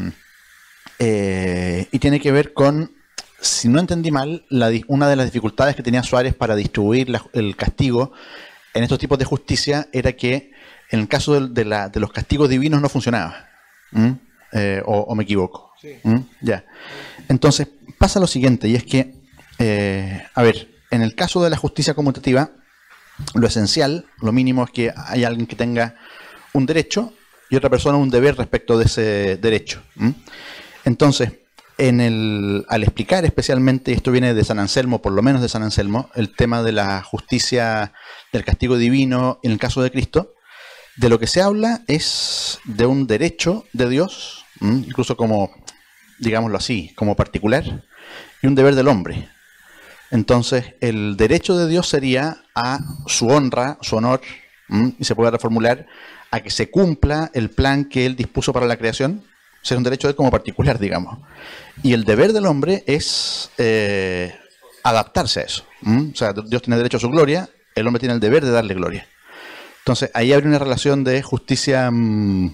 eh, y tiene que ver con, si no entendí mal, la, una de las dificultades que tenía Suárez para distribuir la, el castigo en estos tipos de justicia era que en el caso de, de, la, de los castigos divinos no funcionaba. ¿Mm? Eh, o, o me equivoco. Sí. ¿Mm? Ya. Entonces pasa lo siguiente, y es que, eh, a ver, en el caso de la justicia conmutativa, lo esencial, lo mínimo es que hay alguien que tenga un derecho y otra persona un deber respecto de ese derecho. ¿Mm? Entonces, en el, al explicar especialmente, esto viene de San Anselmo, por lo menos de San Anselmo, el tema de la justicia del castigo divino en el caso de Cristo, de lo que se habla es de un derecho de Dios, ¿Mm? incluso como, digámoslo así, como particular, y un deber del hombre. Entonces, el derecho de Dios sería a su honra, su honor, ¿m? y se puede reformular, a que se cumpla el plan que Él dispuso para la creación. O sea, es un derecho de Él como particular, digamos. Y el deber del hombre es eh, adaptarse a eso. ¿m? O sea, Dios tiene derecho a su gloria, el hombre tiene el deber de darle gloria. Entonces, ahí habría una relación de justicia mmm,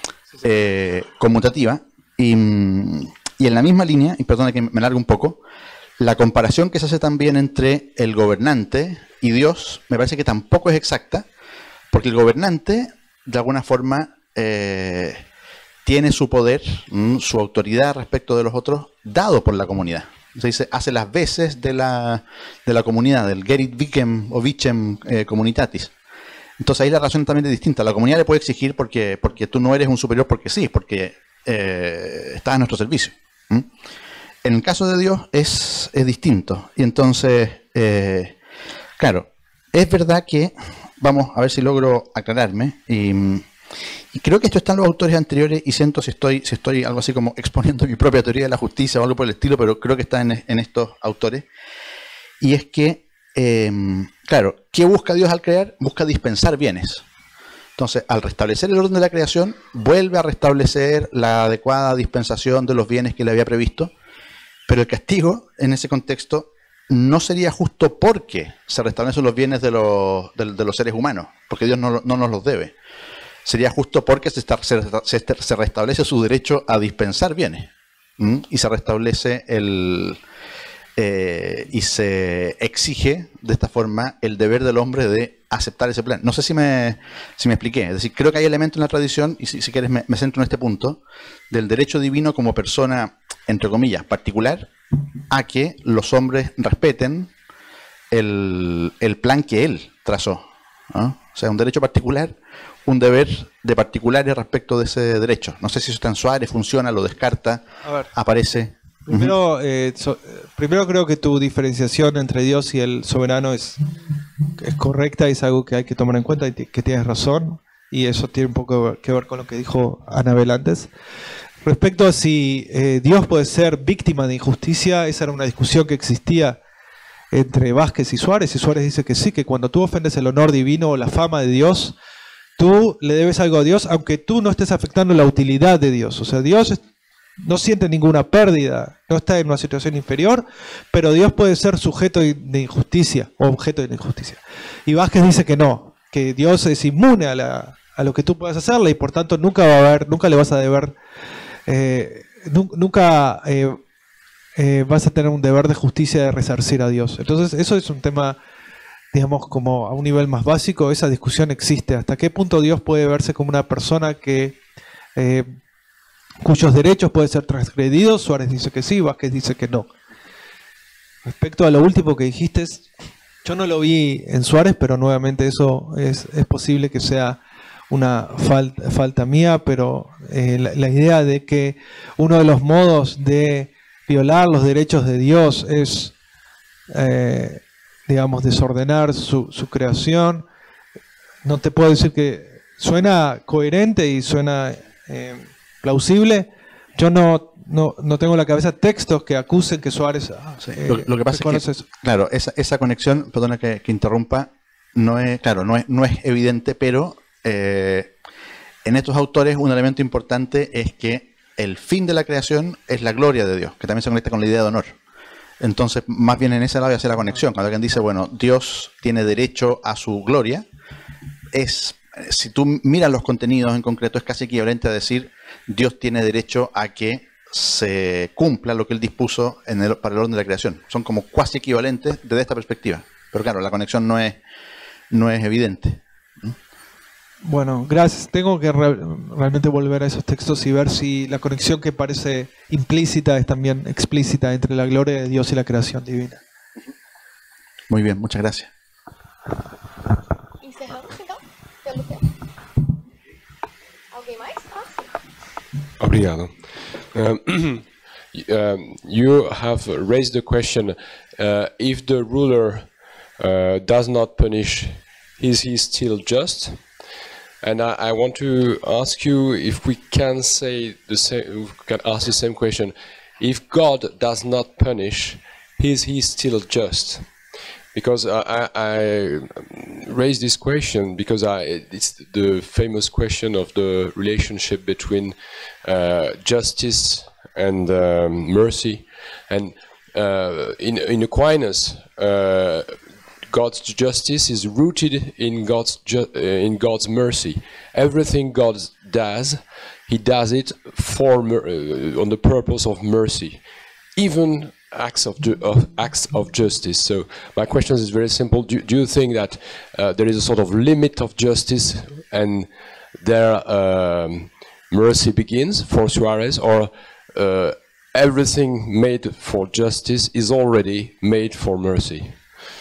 eh, conmutativa. Y, y en la misma línea, y perdona que me largue un poco, la comparación que se hace también entre el gobernante y Dios me parece que tampoco es exacta, porque el gobernante, de alguna forma, eh, tiene su poder, mm, su autoridad respecto de los otros, dado por la comunidad. Se dice, hace las veces de la, de la comunidad, del gerit vicem o vicem eh, communitatis. Entonces ahí la relación también es distinta. La comunidad le puede exigir porque, porque tú no eres un superior porque sí, porque eh, estás a nuestro servicio. ¿Mm? En el caso de Dios es, es distinto. Y entonces, eh, claro, es verdad que, vamos a ver si logro aclararme, y, y creo que esto está en los autores anteriores, y siento si estoy, si estoy algo así como exponiendo mi propia teoría de la justicia o algo por el estilo, pero creo que está en, en estos autores. Y es que, eh, claro, ¿qué busca Dios al crear? Busca dispensar bienes. Entonces, al restablecer el orden de la creación, vuelve a restablecer la adecuada dispensación de los bienes que le había previsto. Pero el castigo, en ese contexto, no sería justo porque se restablecen los bienes de los, de, de los seres humanos, porque Dios no, no nos los debe. Sería justo porque se, está, se, se, se restablece su derecho a dispensar bienes. ¿Mm? Y se restablece el... Eh, y se exige, de esta forma, el deber del hombre de aceptar ese plan. No sé si me, si me expliqué. Es decir, creo que hay elementos en la tradición, y si, si quieres me, me centro en este punto, del derecho divino como persona, entre comillas, particular, a que los hombres respeten el, el plan que él trazó, ¿no? O sea, un derecho particular, un deber de particulares respecto de ese derecho. No sé si eso está en Suárez, funciona, lo descarta, A ver. aparece. Primero, eh, so- primero creo que tu diferenciación entre Dios y el soberano es, es correcta, es algo que hay que tomar en cuenta y que tienes razón, y eso tiene un poco que ver con lo que dijo Anabel antes. Respecto a si eh, Dios puede ser víctima de injusticia, esa era una discusión que existía entre Vázquez y Suárez, y Suárez dice que sí, que cuando tú ofendes el honor divino o la fama de Dios, tú le debes algo a Dios, aunque tú no estés afectando la utilidad de Dios. O sea, Dios es- no siente ninguna pérdida, no está en una situación inferior, pero Dios puede ser sujeto de de injusticia o objeto de injusticia. Y Vázquez dice que no, que Dios es inmune a, la, a lo que tú puedas hacerle, y por tanto nunca va a haber, nunca le vas a deber, eh, nu- nunca eh, eh, vas a tener un deber de justicia de resarcir a Dios. Entonces eso es un tema, digamos, como a un nivel más básico. Esa discusión existe. ¿Hasta qué punto Dios puede verse como una persona que eh, cuyos derechos pueden ser transgredidos? Suárez dice que sí, Vázquez dice que no. Respecto a lo último que dijiste, yo no lo vi en Suárez, pero nuevamente eso es, es posible que sea una fal- falta mía, pero eh, la, la idea de que uno de los modos de violar los derechos de Dios es, eh, digamos, desordenar su, su creación, no te puedo decir que suena coherente y suena eh, plausible. Yo no, no, no tengo en la cabeza textos que acusen que Suárez eh, Lo, lo que pasa reconoce es que, eso. claro, esa, esa conexión, perdona que, que interrumpa, no es, claro, no es, no es evidente, pero eh, en estos autores un elemento importante es que el fin de la creación es la gloria de Dios, que también se conecta con la idea de honor. Entonces, más bien en ese lado hace la conexión. Cuando alguien dice, bueno, Dios tiene derecho a su gloria, es, si tú miras los contenidos en concreto, es casi equivalente a decir, Dios tiene derecho a que se cumpla lo que él dispuso en el, para el orden de la creación. Son como cuasi equivalentes desde esta perspectiva. Pero claro, la conexión no es, no es evidente. Bueno, gracias. Tengo que re- realmente volver a esos textos y ver si la conexión que parece implícita es también explícita entre la gloria de Dios y la creación divina. Muy bien, muchas gracias. Encerramos então, pelo tempo. Alguém mais? Obrigado. Um, um, you have raised the question, uh, if the ruler uh, does not punish, is he still just? And I, I want to ask you if we can say the same, we can ask the same question. If God does not punish, is he still just? Because I, I, I raise this question because I, it's the famous question of the relationship between uh, justice and um, mercy. And uh, in, in Aquinas, uh, God's justice is rooted in God's ju uh, in God's mercy. Everything God does, He does it for mer uh, on the purpose of mercy, even acts of, ju of acts of justice. So my question is very simple: Do, do you think that uh, there is a sort of limit of justice, and there um, mercy begins for Suarez, or uh, everything made for justice is already made for mercy?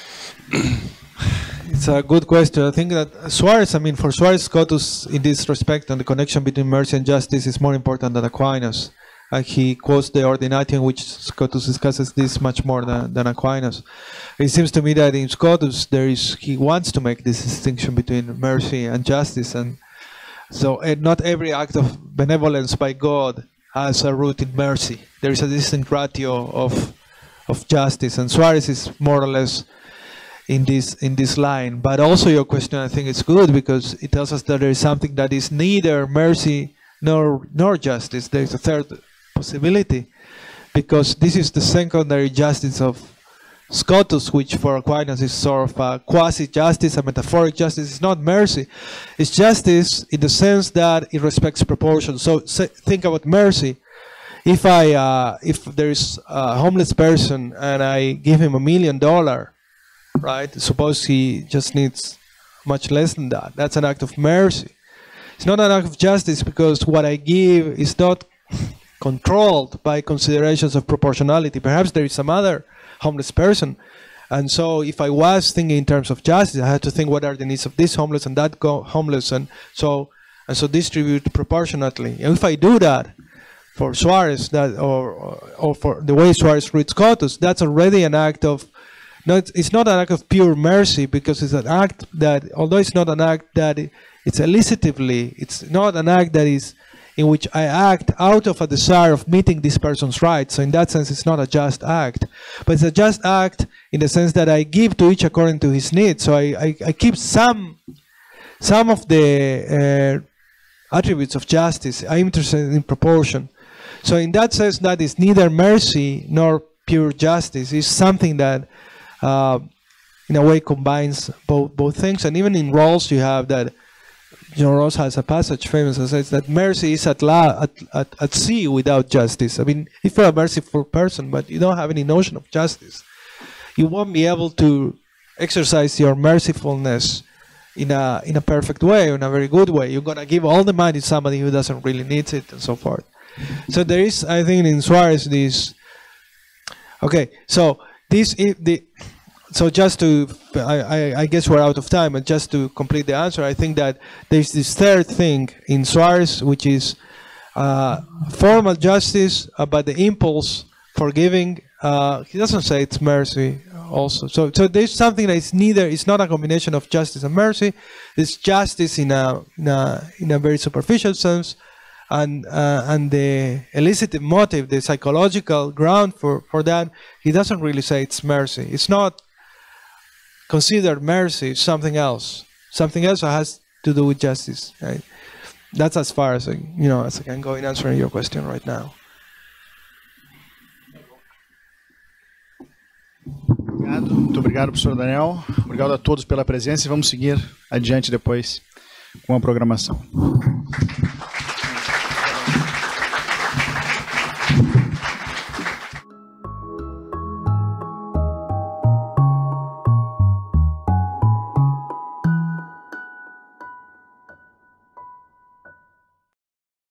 It's a good question. I think that Suarez, I mean, for Suarez, Scotus, in this respect, and the connection between mercy and justice is more important than Aquinas. Uh, he quotes the Ordinatio, in which Scotus discusses this much more than, than Aquinas. It seems to me that in Scotus, there is he wants to make this distinction between mercy and justice, and so uh, not every act of benevolence by God has a root in mercy. There is a distinct ratio of of justice, and Suarez is more or less in this in this line. But also your question, I think, is good because it tells us that there is something that is neither mercy nor nor justice. There is a third possibility, because this is the secondary justice of Scotus, which for Aquinas is sort of a quasi-justice, a metaphoric justice. It's not mercy. It's justice in the sense that it respects proportion. So say, think about mercy. If I uh, if there is a homeless person and I give him a million dollar, right? Suppose he just needs much less than that. That's an act of mercy. It's not an act of justice because what I give is not controlled by considerations of proportionality. Perhaps there is some other homeless person, and so if I was thinking in terms of justice, I had to think what are the needs of this homeless and that go homeless, and so and so distribute proportionately. And if I do that for Suarez, that or or for the way Suarez reads Scotus, that's already an act of no. It's, it's not an act of pure mercy because it's an act that, although it's not an act that it, it's elicitively, it's not an act that is in which I act out of a desire of meeting this person's rights. So in that sense, it's not a just act, but it's a just act in the sense that I give to each according to his needs. So I, I, I keep some, some of the uh, attributes of justice. I'm interested in proportion. So in that sense, that is neither mercy nor pure justice. It's something that, uh, in a way, combines both both things. And even in Rawls, you have that. John Rawls has a passage famous that says that mercy is at, la, at, at, at sea without justice. I mean, if you're a merciful person, but you don't have any notion of justice, you won't be able to exercise your mercifulness in a in a perfect way, in a very good way. You're gonna give all the money to somebody who doesn't really need it, and so forth. So there is, I think, in Suarez this. Okay, so this if the. So just to, I, I, I guess we're out of time, but just to complete the answer, I think that there's this third thing in Suarez, which is uh, formal justice, uh, but the impulse for giving, uh, he doesn't say it's mercy also. So, so there's something that is neither, it's not a combination of justice and mercy, it's justice in a, in a, in a very superficial sense, and uh, and the elicited motive, the psychological ground for, for that, he doesn't really say it's mercy. It's not considered mercy, something else. Something else that has to do with justice. Right? That's as far as I, you know, as I can go in answering your question right now. Obrigado, muito obrigado, professor Daniel. Obrigado a todos pela presença e vamos seguir adiante depois com a programação.